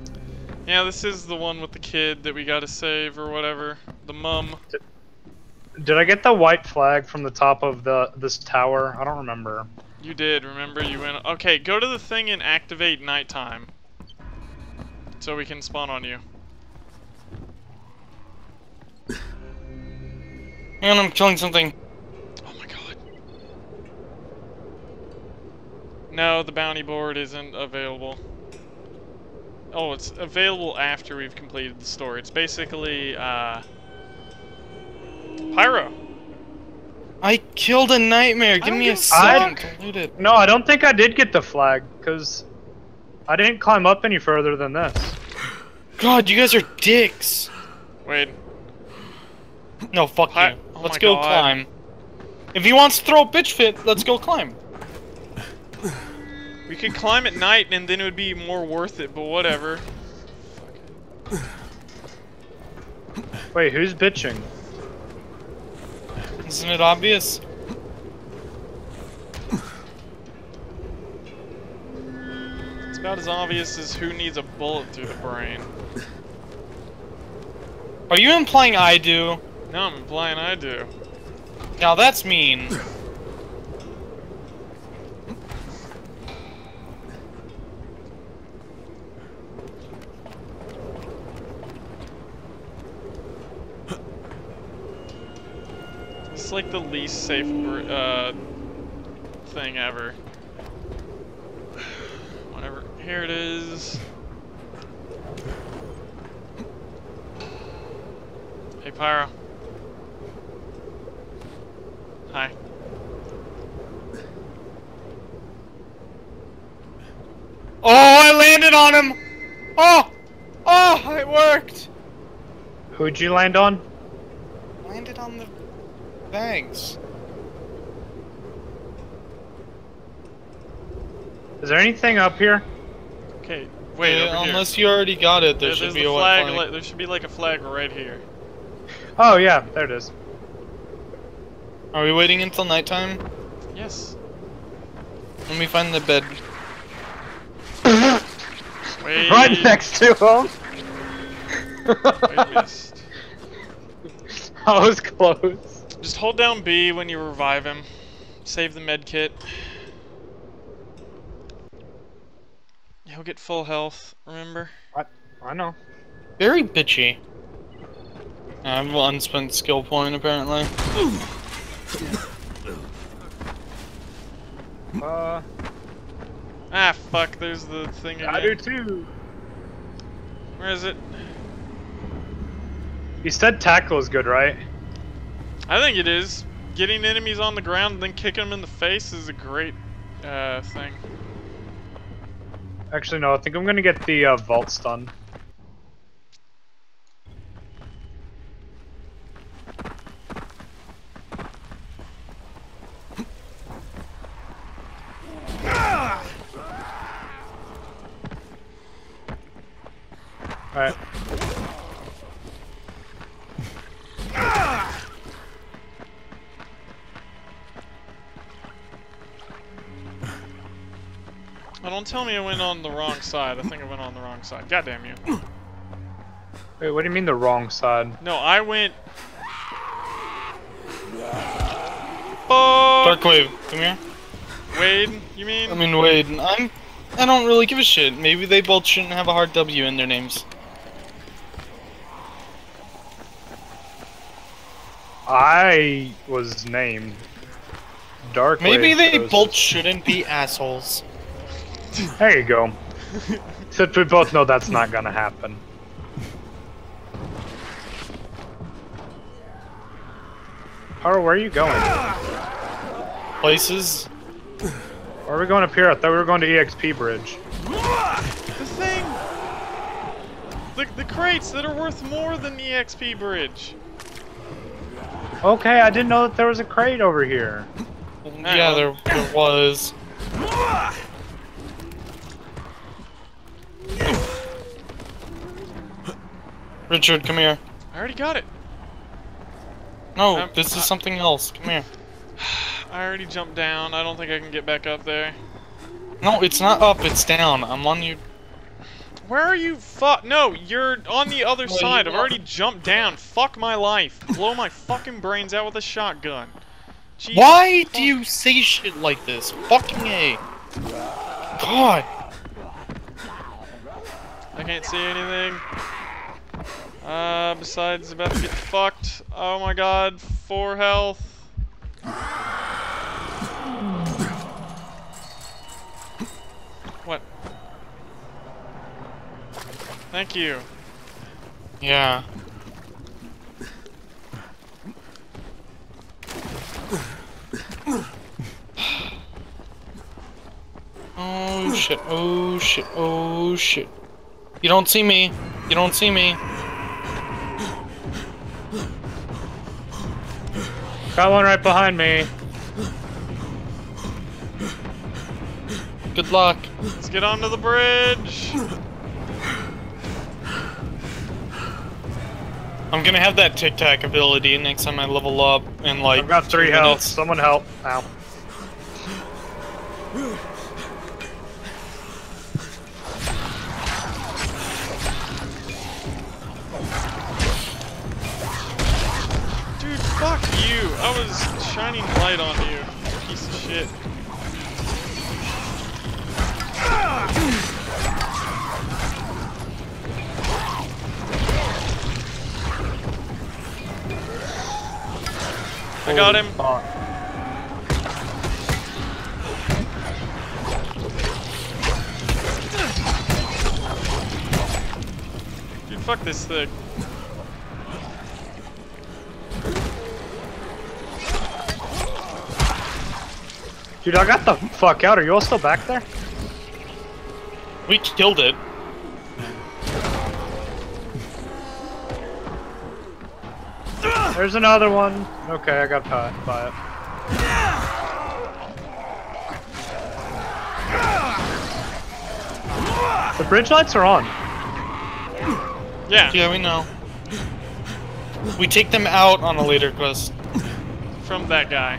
Yeah, this is the one with the kid that we gotta save or whatever. The mum. Did I get the white flag from the top of the this tower? I don't remember. You did, remember? You went. Okay, go to the thing and activate nighttime. So we can spawn on you. And I'm killing something. Oh my god. No, the bounty board isn't available. Oh, it's available after we've completed the story. It's basically, uh... Pyro. I killed a nightmare. Give don't me give a a second fuck. to loot it. No, I don't think I did get the flag, because I didn't climb up any further than this. God, you guys are dicks. Wait. No, fuck Hi- you. oh Let's my go God. climb. If he wants to throw a bitch fit, let's go climb. We could climb at night and then it would be more worth it, but whatever. Wait, who's bitching? Isn't it obvious? It's about as obvious as who needs a bullet through the brain. Are you implying I do? No, I'm implying I do. Now that's mean. It's like the least safe uh, thing ever. Whatever. Here it is. Hey, Pyro. Hi. Oh, I landed on him! Oh! Oh, it worked! Who'd you land on? Landed on the bags. Is there anything up here? Okay, wait, Uh, over unless you already got it, there here. should There's be the a white flag. flag. li- there should be like a flag right here. Oh yeah, there it is. Are we waiting until nighttime? Yes. Let me find the bed. Wait. Right next to him. I missed. I was close. Just hold down B when you revive him. Save the med kit. He'll get full health, remember? I, I know. Very bitchy. I have an unspent skill point, apparently. Uh, Ah, fuck, there's the thing again. I do too. Where is it? You said tackle is good, right? I think it is. Getting enemies on the ground and then kicking them in the face is a great uh, thing. Actually, no. I think I'm gonna get the uh, vault stun. Alright. Oh, don't tell me I went on the wrong side. I think I went on the wrong side. God damn you. Wait, what do you mean the wrong side? No, I went... Fuck! Darkwave, come here. Wade, you mean? I mean, Wade. I'm. I don't really give a shit. Maybe they both shouldn't have a hard W in their names. I was named Dark. Maybe they Wave, both shouldn't be assholes. There you go. Except we both know that's not gonna happen. Haro, where are you going? Places. Or are we going up here? I thought we were going to E X P Bridge. The thing! The, the crates that are worth more than the E X P bridge. Okay, I didn't know that there was a crate over here. Yeah, there, there was. Richard, come here. I already got it. No, Um, this is uh, something else. Come here. I already jumped down. I don't think I can get back up there. No, it's not up, it's down. I'm on you. Where are you? Fuck. No, you're on the other Well, side. you I've already jumped down. Fuck my life. Blow my fucking brains out with a shotgun. Jesus Why fuck. do you say shit like this? Fucking A. God. I can't see anything. Uh, besides about to get fucked. Oh my god, four health. What? Thank you. Yeah. Oh shit, oh shit, oh shit. You don't see me. You don't see me. Got one right behind me. Good luck. Let's get onto the bridge. I'm gonna have that tic tac ability next time I level up in like. I've got three two health. minutes. Someone help. Ow. Dude, fuck you. I was shining light on you. Piece of shit. I got him. Fuck. Dude, fuck this thing. Dude, I got the fuck out. Are you all still back there? We killed it. There's another one. Okay, I got caught by it. The bridge lights are on. Yeah, Yeah, we know. We take them out on a later quest. from that guy.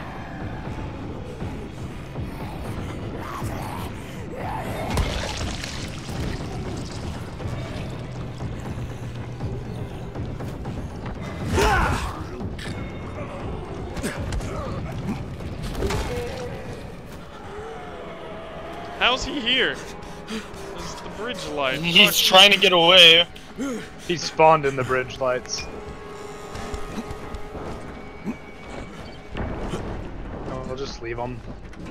How's he here? This is the bridge light. He's Fuck. trying to get away. He spawned in the bridge lights. Oh, we'll just leave him.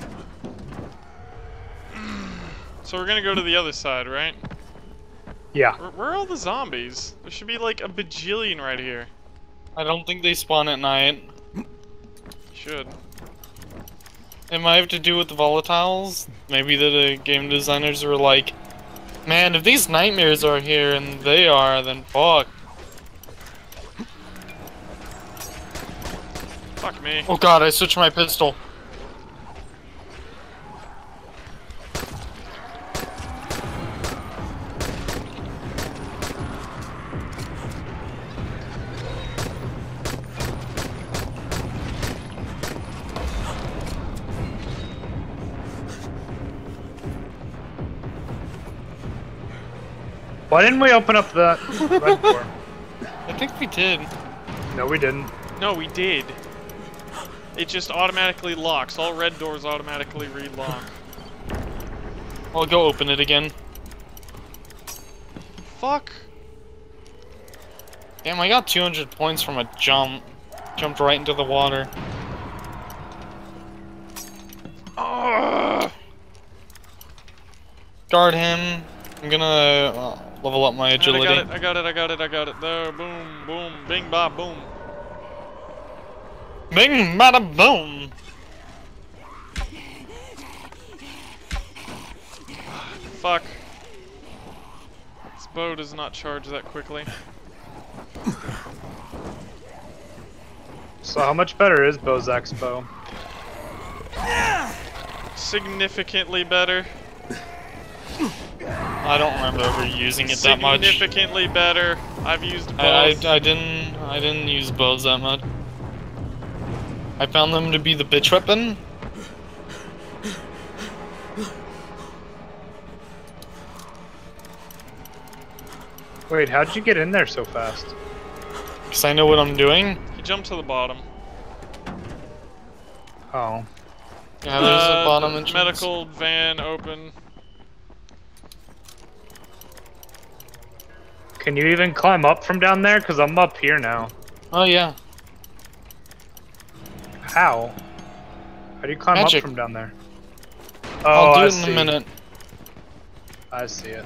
So we're gonna go to the other side, right? Yeah. Where, where are all the zombies? There should be like a bajillion right here. I don't think they spawn at night. Should. It might have to do with the volatiles. Maybe the, the game designers were like, man, if these nightmares are here and they are, then fuck. Fuck me. Oh god, I switched my pistol. Why didn't we open up the red door? I think we did. No, we didn't. No, we did. It just automatically locks. All red doors automatically relock. I'll go open it again. Fuck. Damn, I got two hundred points from a jump. Jumped right into the water. Ugh. Guard him. I'm gonna uh, level up my agility. I got it, I got it, I got it, I got it. There, boom, boom, bing, bop, boom. Bing, bada, boom. Fuck. This bow does not charge that quickly. So how much better is Bozak's bow? Significantly better. I don't remember ever using it that much. Significantly better. I've used both. I, I, I didn't I didn't use bows that much. I found them to be the bitch weapon. Wait, how'd you get in there so fast? Because I know what I'm doing. He jumped to the bottom. Oh. Yeah, there's Uh, a bottom the entrance. medical van open. Can you even climb up from down there? Because I'm up here now. Oh, yeah. How? How do you climb Magic. up from down there? Oh, I'll do I it in see. a minute. I see it.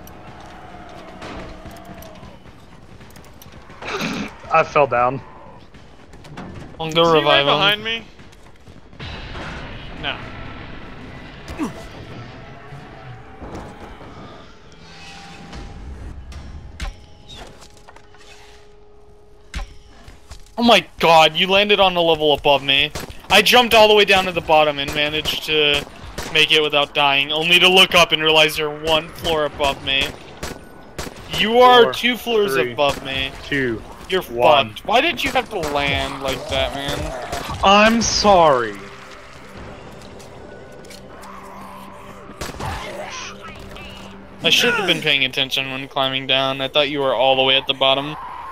I fell down. I'll go Is he right revive him. behind me? No. Oh my god, you landed on the level above me. I jumped all the way down to the bottom and managed to make it without dying, only to look up and realize you're one floor above me. You are Four, two floors three, above me. Two. You're one. fucked. Why did you have to land like that, man? I'm sorry. I should have been paying attention when climbing down. I thought you were all the way at the bottom.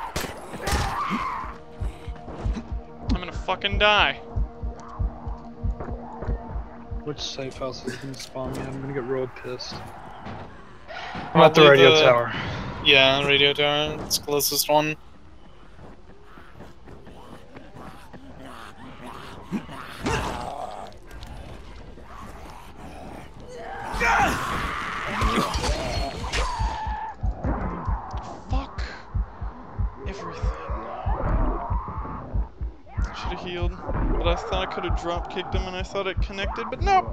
I'm gonna fucking die. Which safe house is gonna spawn me? I'm gonna get real pissed. I'm Probably at the radio the- tower. Yeah, radio tower. It's the closest one. Fuck everything. Should have healed, but I thought I could have drop kicked him, and I thought it connected, but nope.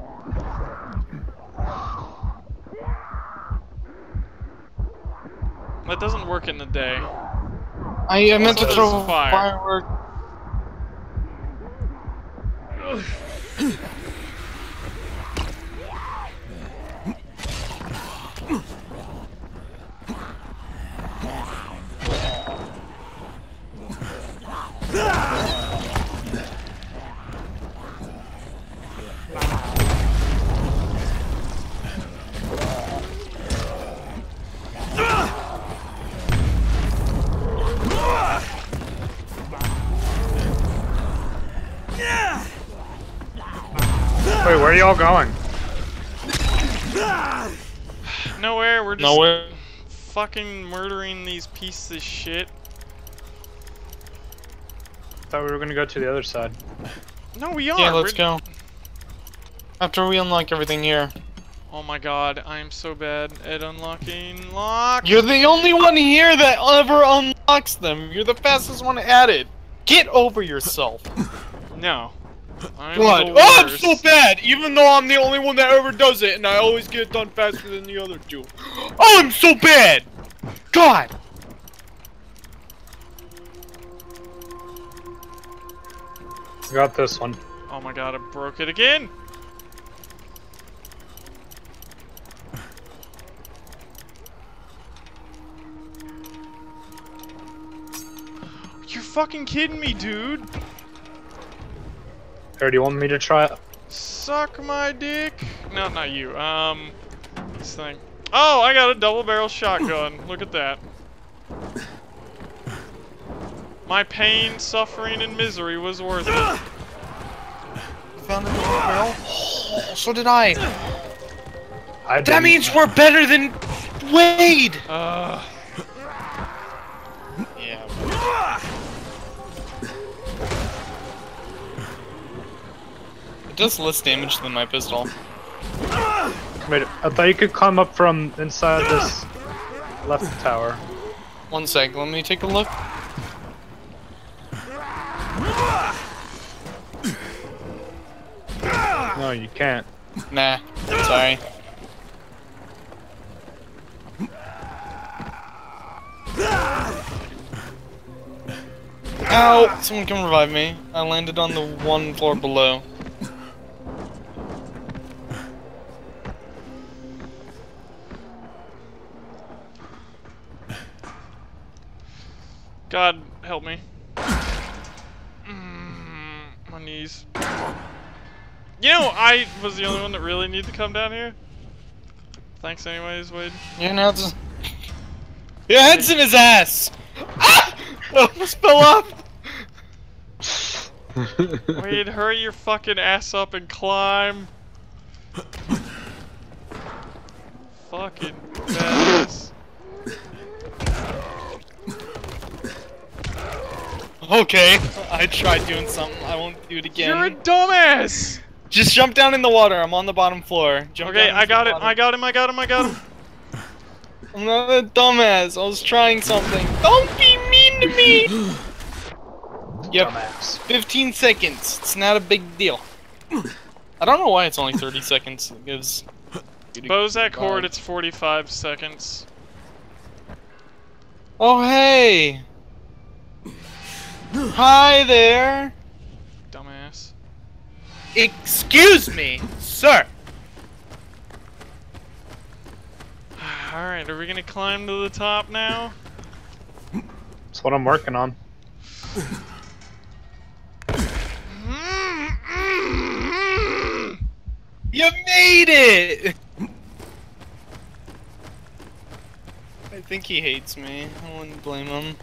That doesn't work in the day. I, I meant Also, to throw there's a fire. firework. Wait, where are y'all going? Nowhere, we're just Nowhere. fucking murdering these pieces of shit. Thought we were gonna go to the other side. No, we are. Yeah, let's we're... go. After we unlock everything here. Oh my god, I am so bad at unlocking lock. You're the only one here that ever unlocks them. You're the fastest one at it. Get over yourself. No. I'm What? the Oh, I'm worst. so bad! Even though I'm the only one that ever does it, and I always get it done faster than the other two. Oh, I'm so bad! God! Got this one. Oh my god, I broke it again. You're fucking kidding me, dude. Or do you want me to try it? Suck my dick. No, not you. Um, this thing. Oh, I got a double barrel shotgun. Look at that. My pain, suffering, and misery was worth it. Found a double barrel? Oh, so did I. I That didn't. means we're better than Wade! Uh, Yeah. It does less damage than my pistol. Wait, I thought you could climb up from inside this left tower. One sec, let me take a look. No, you can't. Nah, sorry. Ow! Someone come revive me. I landed on the one floor below. God help me. Mm, my knees. You know, I was the only one that really needed to come down here. Thanks anyways, Wade. Yeah, now it's... Your head's in his ass! Ah! Oh, almost fell off! Wait, hurry your fucking ass up and climb. Fucking badass. Okay, I tried doing something. I won't do it again. You're a dumbass! Just jump down in the water. I'm on the bottom floor. Jump Okay, down I into got the it, water. I got him, I got him, I got him. I'm not a dumbass. I was trying something. Don't be mean to me! Yep. Dumbass. fifteen seconds. It's not a big deal. I don't know why it's only thirty seconds. It gives... Bozak Horde, it's forty-five seconds. Oh, hey! Hi there! Dumbass. Excuse me, sir! Alright, are we gonna climb to the top now? That's what I'm working on. You made it! I think he hates me. I wouldn't blame him.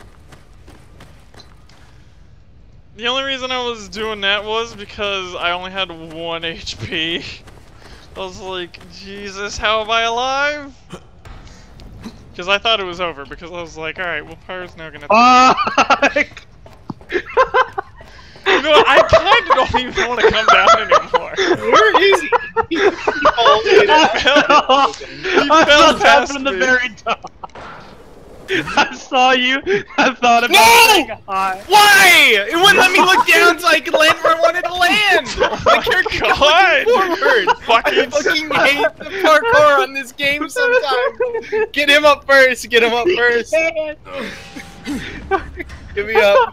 The only reason I was doing that was because I only had one H P. I was like, Jesus, how am I alive? Because I thought it was over, because I was like, alright, well, Pyro's now gonna... Fuck! You know what, I kinda don't even want to come down anymore. Where is he? He fell, He fell, he I fell saw that past from the me. very top. I saw you. I thought about No! saying hi. Why? It wouldn't let me look down so I could land where I wanted to land! Oh my my character kept God. looking forward! Fucking I fucking hate the parkour on this game sometimes! Get him up first! Get him up first! Give me up!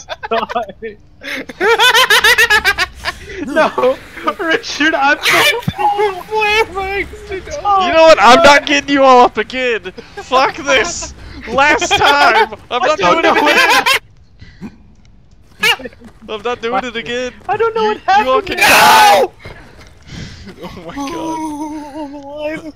No, Richard, I'm so Where am I going? You know what, I'm not getting you all up again. Fuck this. Last time. I'm not doing it again. I'm not doing it again. I don't know You, what happened. you all can No! die. Oh my god. I'm alive.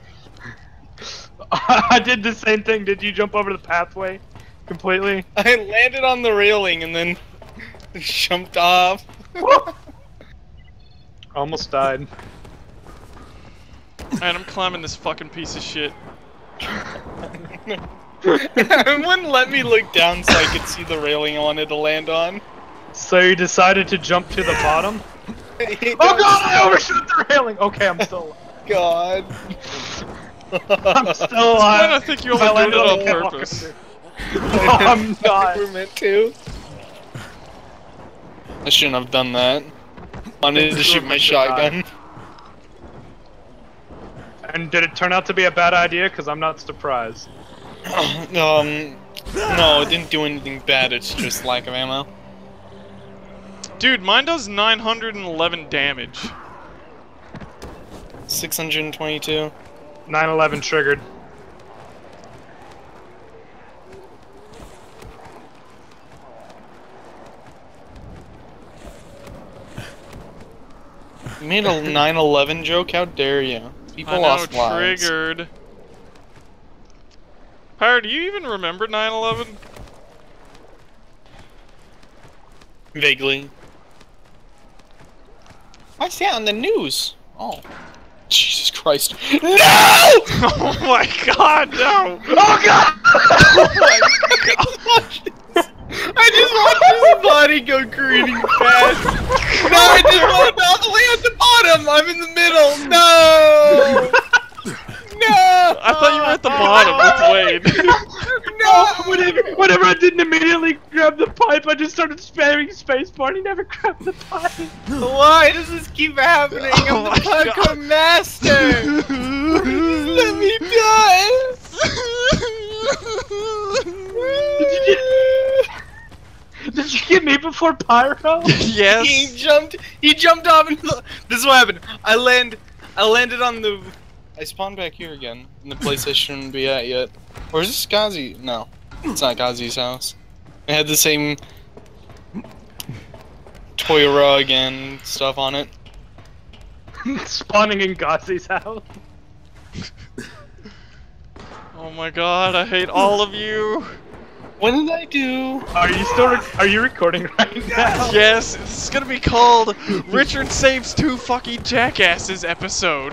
I did the same thing. Did you jump over the pathway completely? I landed on the railing and then jumped off. Almost died. Man, I'm climbing this fucking piece of shit. It wouldn't let me look down so I could see the railing I wanted to land on. So you decided to jump to the bottom? Oh Oh god, I overshot the railing! Okay, I'm still God. I'm still I alive. think you all did it on purpose. Oh, I'm not. We're meant to. I shouldn't have done that. I wanted to shoot my shotgun. And did it turn out to be a bad idea? Because I'm not surprised. um, no, it didn't do anything bad, it's just lack of ammo. Dude, mine does nine hundred eleven damage. six hundred twenty-two. nine eleven triggered. You made a nine eleven joke? How dare you? People I know, lost lives. triggered. Pyro, do you even remember nine eleven? Vaguely. I see it on the news. Oh. Jesus Christ. No! Oh my god, no! Oh god! Oh my God. I just watched his body go careening past. No, I just went all the way at the bottom. I'm in the middle. No! No! I thought you were at the bottom with Wade. No! Whenever, whenever I didn't immediately grab the pipe, I just started spamming spacebar and he never grabbed the pipe. Why does this keep happening? I'm the parkour master! Just let me die! Did you get, did you get me before Pyro? Yes. He jumped. He jumped off. And this is what happened. I land. I landed on the. I spawned back here again in the place I shouldn't be at yet. Or is this Gazi? No, it's not Gazi's house. It had the same toy rug and stuff on it. Spawning in Gazi's house. Oh Oh my god, I hate all of you. What did I do? Are you still? Rec are you recording right now? Yes, this is gonna be called Richard Saves Two Fucking Jackasses episode.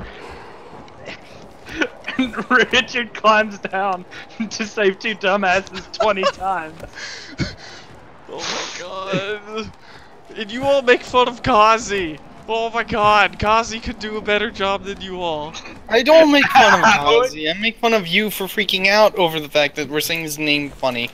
And Richard climbs down to save two dumbasses twenty times. Oh my god. And you all make fun of Kazi. Oh my god, Kazi could do a better job than you all. I don't make fun of Ozzy. I make fun of you for freaking out over the fact that we're saying his name funny.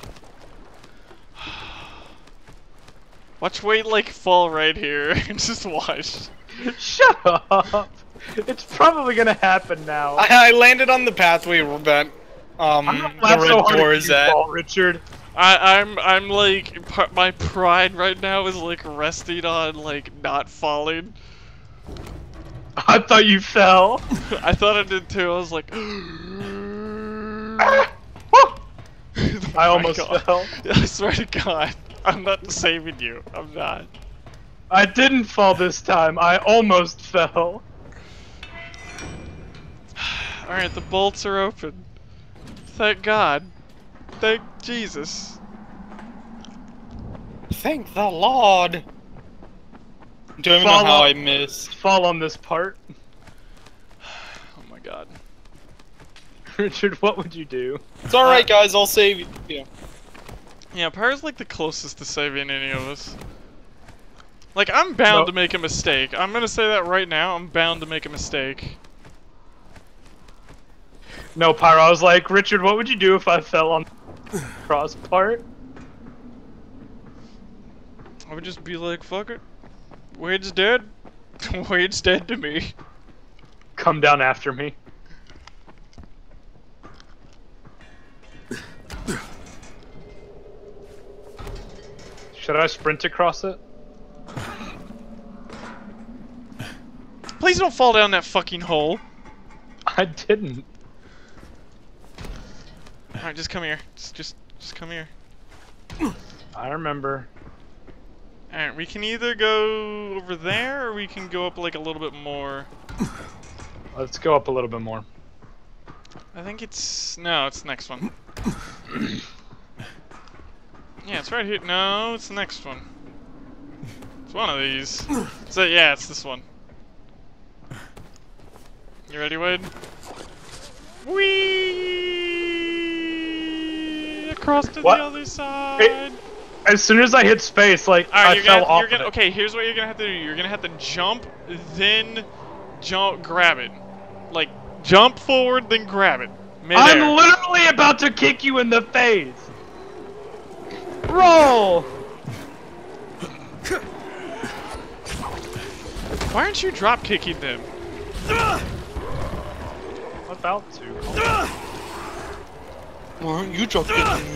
Watch Wade like fall right here and just watch. Shut up! It's probably gonna happen now. I, I landed on the pathway that um I'm gonna the laugh red so hard door at is you, at. Paul, Richard. I, I'm I'm like p my pride right now is like resting on like not falling. I thought you fell. I thought I did too. I was like, I almost God. fell. I swear to God, I'm not saving you. I'm not. I didn't fall this time. I almost fell. Alright, the bolts are open. Thank God. Thank Jesus. Thank the Lord. Don't even know Fall how off. I missed. Fall on this part. Oh my God. Richard, what would you do? It's alright, guys. I'll save you. Yeah, Pyro's like the closest to saving any of us. Like, I'm bound Nope. to make a mistake. I'm gonna say that right now. I'm bound to make a mistake. No, Pyro, I was like, Richard, what would you do if I fell on the cross part? I would just be like, fuck it. Wade's dead. Wade's dead to me. Come down after me. Should I sprint across it? Please don't fall down that fucking hole. I didn't. Alright, just come here. Just, just, just come here. I remember. Alright, we can either go over there, or we can go up like a little bit more. Let's go up a little bit more. I think it's... no, it's the next one. Yeah, it's right here. No, it's the next one. It's one of these. So, yeah, it's this one. You ready, Wade? Whee! Across to What? the other side! It- As soon as I hit space, like, Alright, I you're fell gonna, off you're gonna, of it. okay, here's what you're gonna have to do. You're gonna have to jump, then jump, grab it. Like, jump forward, then grab it. Mid-air. I'm literally about to kick you in the face! Roll! Why aren't you drop kicking them? About to. Why aren't you drop kicking me?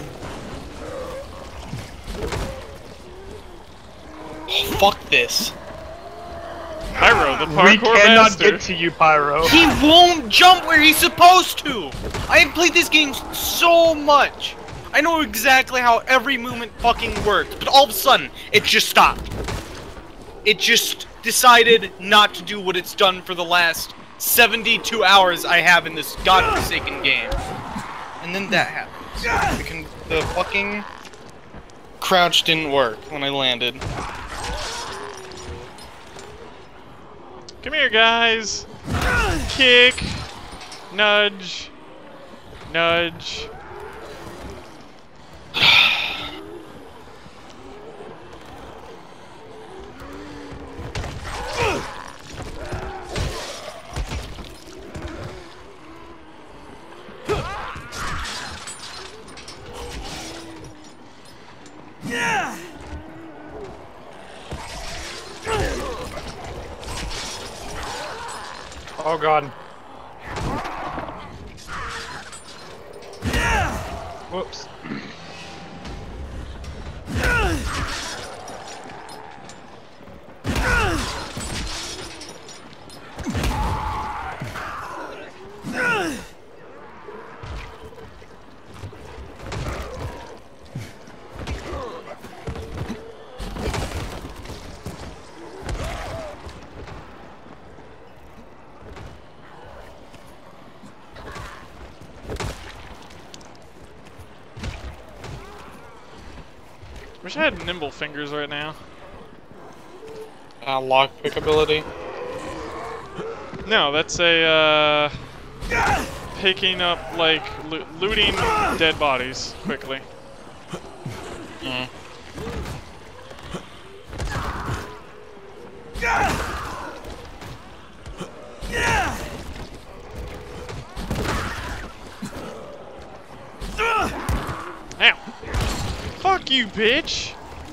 Oh, fuck this. Pyro, the We parkour cannot master. get to you, Pyro. He won't jump where he's supposed to! I have played this game so much! I know exactly how every movement fucking works, but all of a sudden, it just stopped. It just decided not to do what it's done for the last seventy-two hours I have in this godforsaken game. And then that happens. We can, the fucking crouch didn't work when I landed. Come here, guys. Kick. Nudge. Nudge. Oh god. Whoops. Wish I had nimble fingers right now. Uh, lockpick ability. No, that's a, uh... picking up, like, lo looting dead bodies quickly. Mm. Ow! Fuck you, bitch!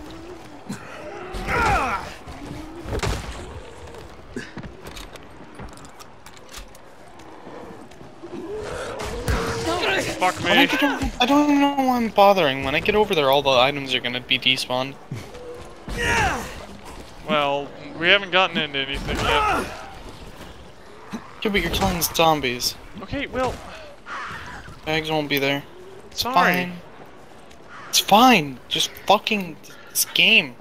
Fuck me. I don't, I don't even know why I'm bothering. When I get over there, all the items are gonna be despawned. Well, we haven't gotten into anything yet. Yeah, but you're killing zombies. Okay, well... Bags won't be there. It's Sorry. fine. It's fine. Just fucking this game.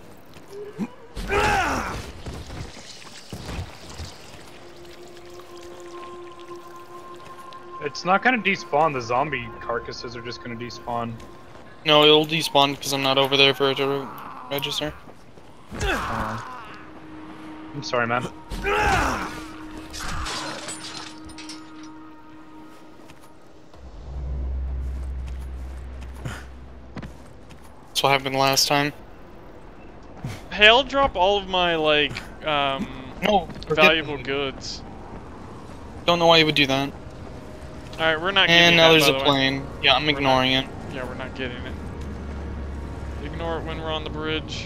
It's not gonna despawn. The zombie carcasses are just gonna despawn. No, it'll despawn because I'm not over there for it to register. Uh, I'm sorry, man. That's what happened last time. Hey, I'll drop all of my, like, um... No, valuable forget- goods. Don't know why you would do that. Alright, we're not And getting now that, there's by a the way. plane. Yeah, I'm We're ignoring not, it. Yeah, we're not getting it. Ignore it when we're on the bridge.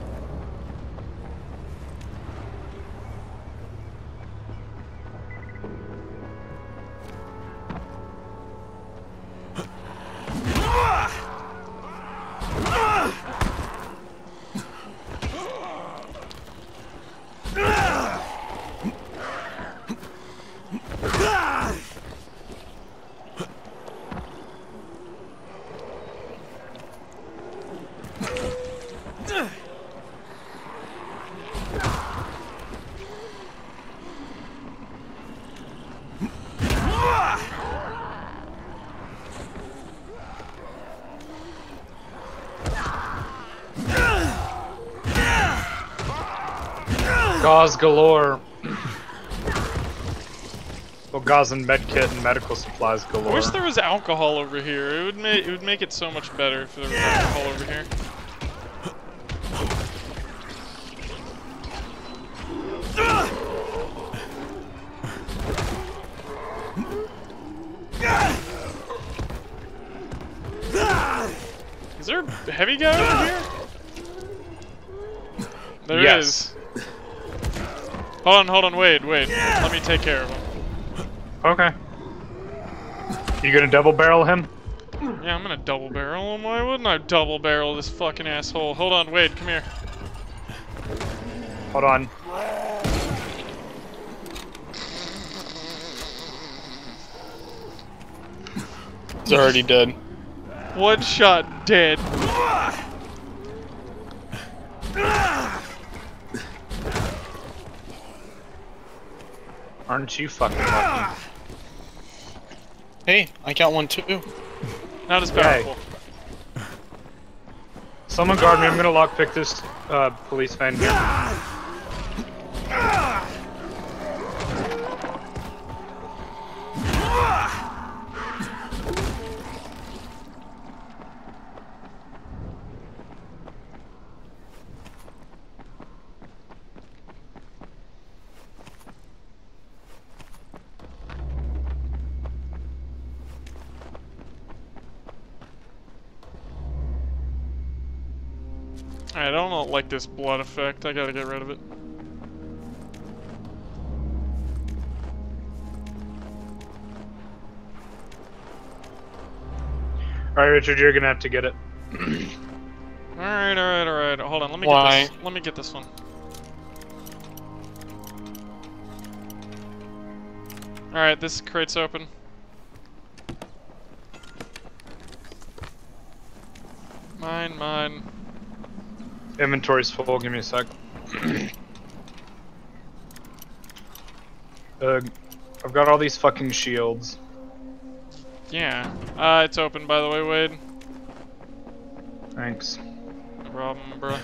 Gauze galore. Well, gauze and medkit and medical supplies galore. I wish there was alcohol over here. It would make it would make it so much better if there was alcohol over here. Is there a heavy guy over here? There Yes. is. Hold on, hold on, wait, wait. Let me take care of him. Okay. You gonna double barrel him? Yeah, I'm gonna double barrel him. Why wouldn't I double barrel this fucking asshole? Hold on, Wade, come here. Hold on. He's already dead. One shot, dead. Aren't you fucking lucky? Hey, I got one too. Not as Yay. powerful. Someone guard me. I'm gonna lockpick this uh, police van here. I don't like this blood effect. I gotta get rid of it. Alright, Richard, you're gonna have to get it. Alright, alright, alright. Hold on, let me Why? get this. Let me get this one. Alright, this crate's open. Mine, mine. Inventory's full. Give me a sec. uh, I've got all these fucking shields. Yeah. Uh, it's open, by the way, Wade. Thanks. problem, bruh.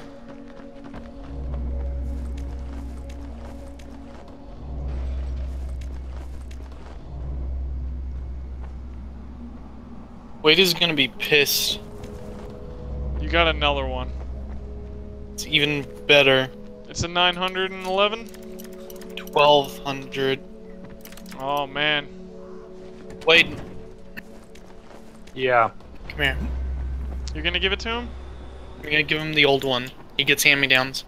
Wade is gonna be pissed. You got another one. It's even better. It's a nine hundred eleven? twelve hundred. Oh, man. Wade, Yeah. come here. You're gonna give it to him? I'm gonna give him the old one. He gets hand-me-downs.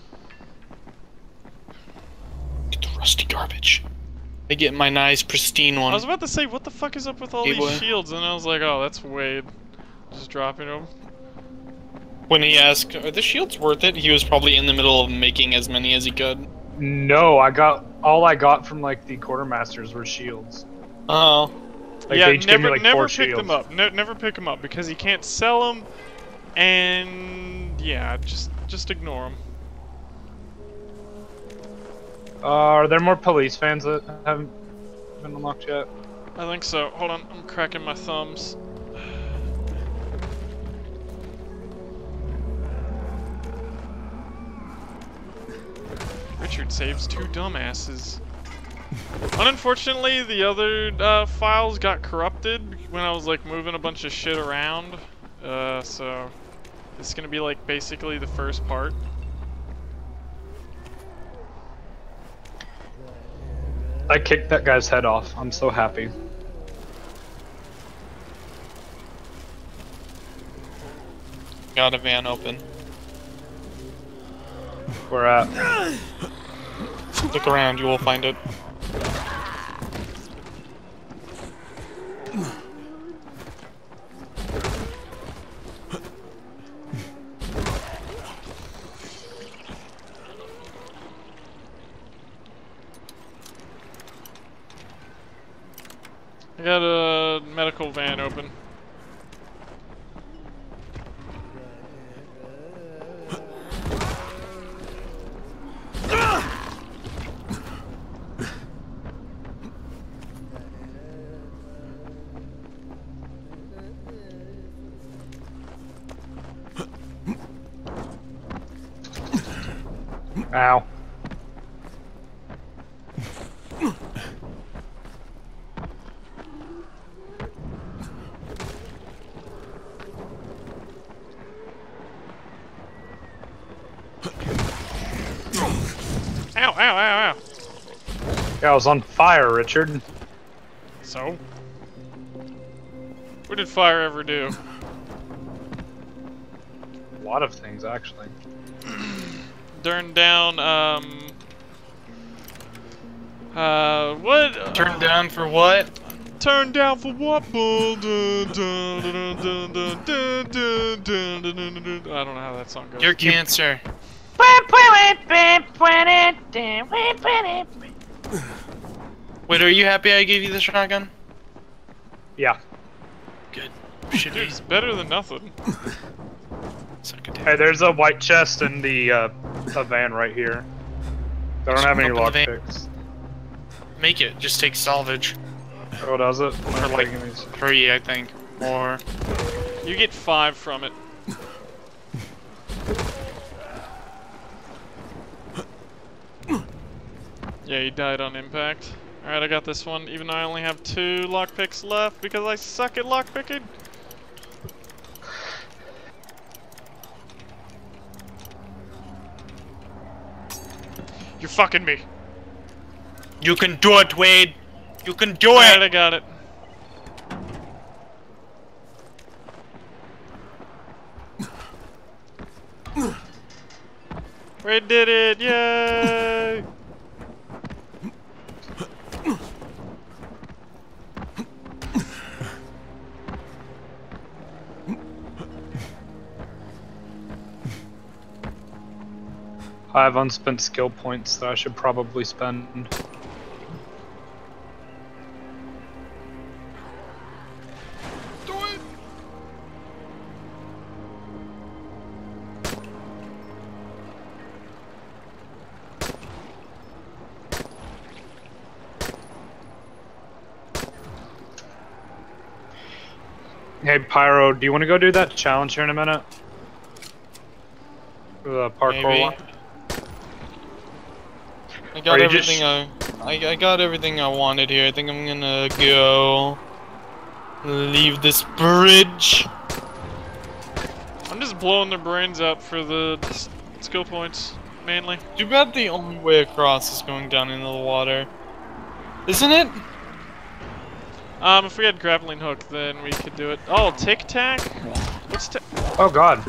Get the rusty garbage. I get my nice, pristine one. I was about to say, what the fuck is up with all Hey, these boy. shields? And I was like, oh, that's Wade. Just dropping them. When he asked, are the shields worth it? He was probably in the middle of making as many as he could. No, I got all I got from like the quartermasters were shields. Oh. Like, yeah, they each gave never, me, like, never four pick them shields. up. Ne never pick them up because you can't sell them, and yeah, just just ignore them. Uh, are there more police fans that haven't been unlocked yet? I think so. Hold on, I'm cracking my thumbs. Richard saves two dumbasses. Unfortunately, the other uh, files got corrupted when I was like moving a bunch of shit around. Uh, so it's gonna be like basically the first part. I kicked that guy's head off. I'm so happy. Got a van open. We're at. Look around, you will find it. I got a medical van open. Ow. Ow, ow, ow, ow. Yeah, I was on fire, Richard. So? What did fire ever do? A lot of things, actually. Turn down, um... Uh, what? Turn down for what? Turn down for what? I don't know how that song goes. Your cancer. Wait, are you happy I gave you the shotgun? Yeah. Good. Should Dude, be. it's better than nothing. Suck a dick. Hey, there's a white chest in the uh, a van right here. They don't have any Open the van. lockpicks. Make it. Just take salvage. Oh, does it? For like three, I think. Or You get five from it. Yeah, he died on impact. Alright, I got this one, even though I only have two lockpicks left because I suck at lockpicking. You're fucking me. you can do it, Wade. You can do Alright, I it. got it. Wade did it! Yay! I have unspent skill points that I should probably spend. Hey Pyro, do you want to go do that challenge here in a minute? The parkour Maybe. one. I got you everything just- I, I I got everything I wanted here. I think I'm gonna go leave this bridge. I'm just blowing their brains out for the s- skill points, mainly. Too bad the only way across is going down into the water. Isn't it? Um, if we had grappling hook, then we could do it. Oh, tic tac. What's tic? Oh god.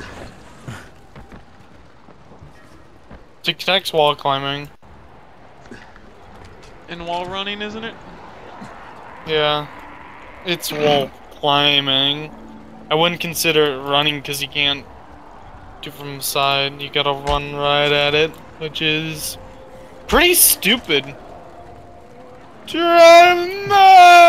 Tic Tac's wall climbing. And wall running, isn't it? Yeah. It's wall climbing. I wouldn't consider it running because you can't do from the side. You gotta run right at it, which is pretty stupid. Geronimo!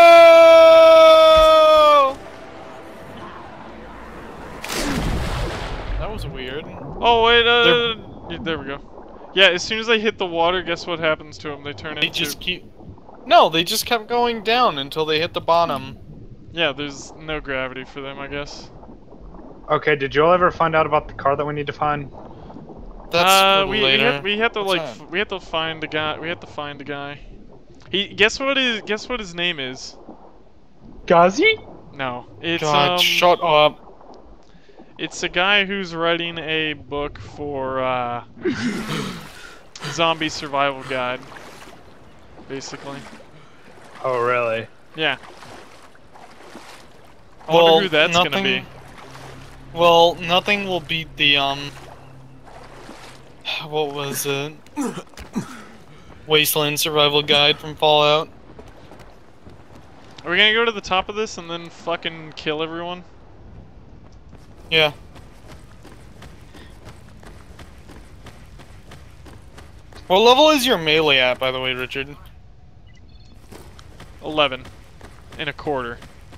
That was weird. Oh wait, uh, yeah, there we go. Yeah, as soon as they hit the water, guess what happens to them? They turn They into. just keep. No, they just kept going down until they hit the bottom. Yeah, there's no gravity for them, I guess. Okay, did you all ever find out about the car that we need to find? That's uh, for we later. we had, we had to What's like that? f we had to find the guy. We had to find the guy. He guess what his guess what his name is? Gazi? No, it's God, um. shut up. It's a guy who's writing a book for uh, zombie survival guide, basically. Oh really? Yeah. I Well, wonder who that's nothing, gonna be. Well, nothing will beat the, um... What was it? Wasteland Survival Guide from Fallout. Are we gonna go to the top of this and then fucking kill everyone? Yeah. What level is your melee at, by the way, Richard? Eleven. And a quarter.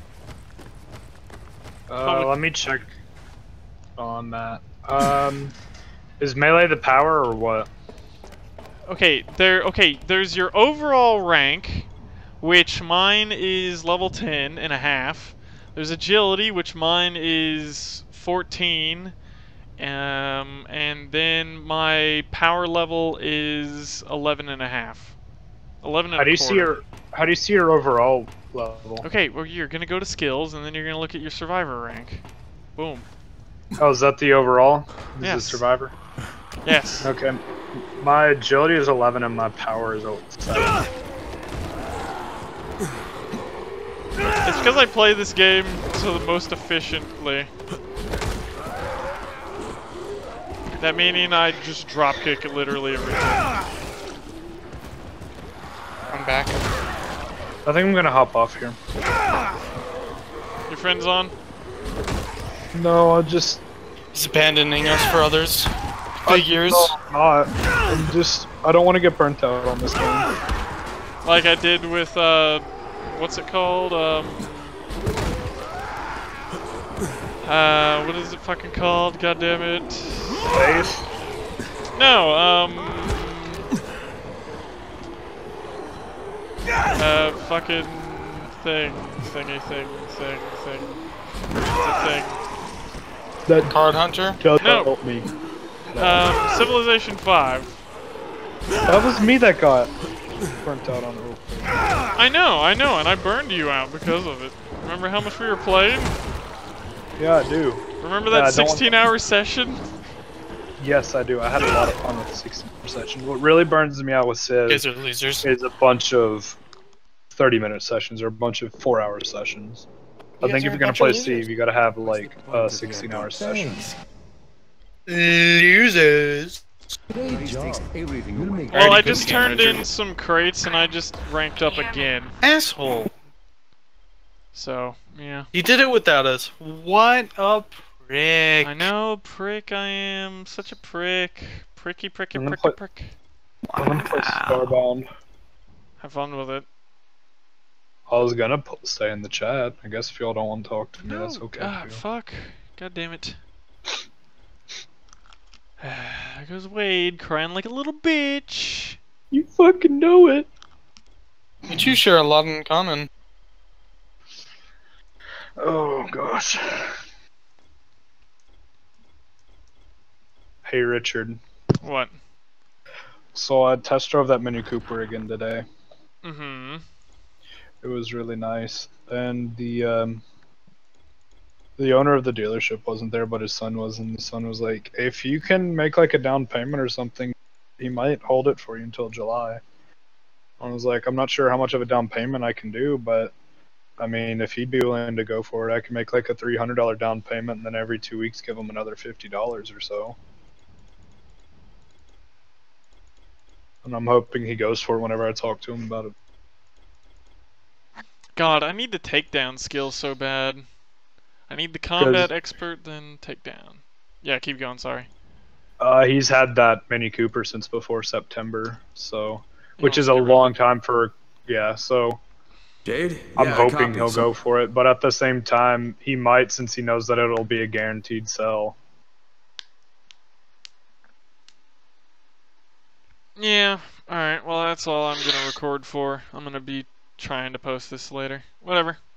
Uh, let me check on that. Um, is melee the power or what? Okay, there. Okay, there's your overall rank, which mine is level ten and a half. There's agility, which mine is fourteen, um, and then my power level is eleven and a half. Eleven and How do a you quarter. see your How do you see your overall level? Okay, well you're gonna go to skills, and then you're gonna look at your survivor rank. Boom. Oh, is that the overall? Is Yes. the survivor? Yes. Okay. My agility is eleven and my power is seven. It's because I play this game so the most efficiently. That meaning I just drop kick literally everything. I'm back. I think I'm gonna hop off here. Your friend's on? No, I just He's abandoning us for others. Figures. No, I'm not. I'm just I don't want to get burnt out on this game. Like I did with, uh, what's it called? Um, uh, what is it fucking called? God damn it. Base? No, um, uh, fucking thing, thingy thing, thing, thing. It's a thing. That Card Hunter? doesn't No. help me. Um, Civilization five. That was me that got burnt out on Oak. I know, I know, and I burned you out because of it. Remember how much we were playing? Yeah, I do. Remember Yeah, I that don't want- sixteen hour session? Yes, I do. I had a lot of fun with the sixteen hour session. What really burns me out with You guys Civ are losers. is a bunch of thirty minute sessions or a bunch of four hour sessions. I You think guys if are you're a gonna bunch of play losers. Civ, you gotta have like a sixteen hour session. Losers. Everything will make Well, I Already just put the turned damage. in some crates and I just ranked up again. Asshole. So, yeah. He did it without us. What a prick. I know, prick, I am such a prick. Pricky, pricky, I'm gonna pricky, put- prick. I'm gonna play Starbound. Have fun with it. I was gonna put, stay in the chat. I guess if y'all don't want to talk to me, that's okay Ah, too. fuck. God damn it. There goes Wade, crying like a little bitch. You fucking know it. You two share a lot in common. Oh gosh. I Hey Richard. What? So I test drove that Mini Cooper again today. Mm-hmm. It was really nice. And the um, the owner of the dealership wasn't there, but his son was, and the son was like, if you can make like a down payment or something, he might hold it for you until July. I was like, I'm not sure how much of a down payment I can do, but I mean, if he'd be willing to go for it, I can make like a three hundred dollar down payment, and then every two weeks give him another fifty dollars or so. And I'm hoping he goes for it whenever I talk to him about it. God, I need the takedown skill so bad. I need the 'Cause- combat expert, then takedown. Yeah, keep going, sorry. Uh, he's had that Mini Cooper since before September, so He which wants is to a get rid of long it. time for yeah. So Jade? I'm Yeah, I hoping copy. he'll So- go for it, but at the same time, he might since he knows that it'll be a guaranteed sell. Yeah, alright, well that's all I'm gonna record for. I'm gonna be trying to post this later. Whatever.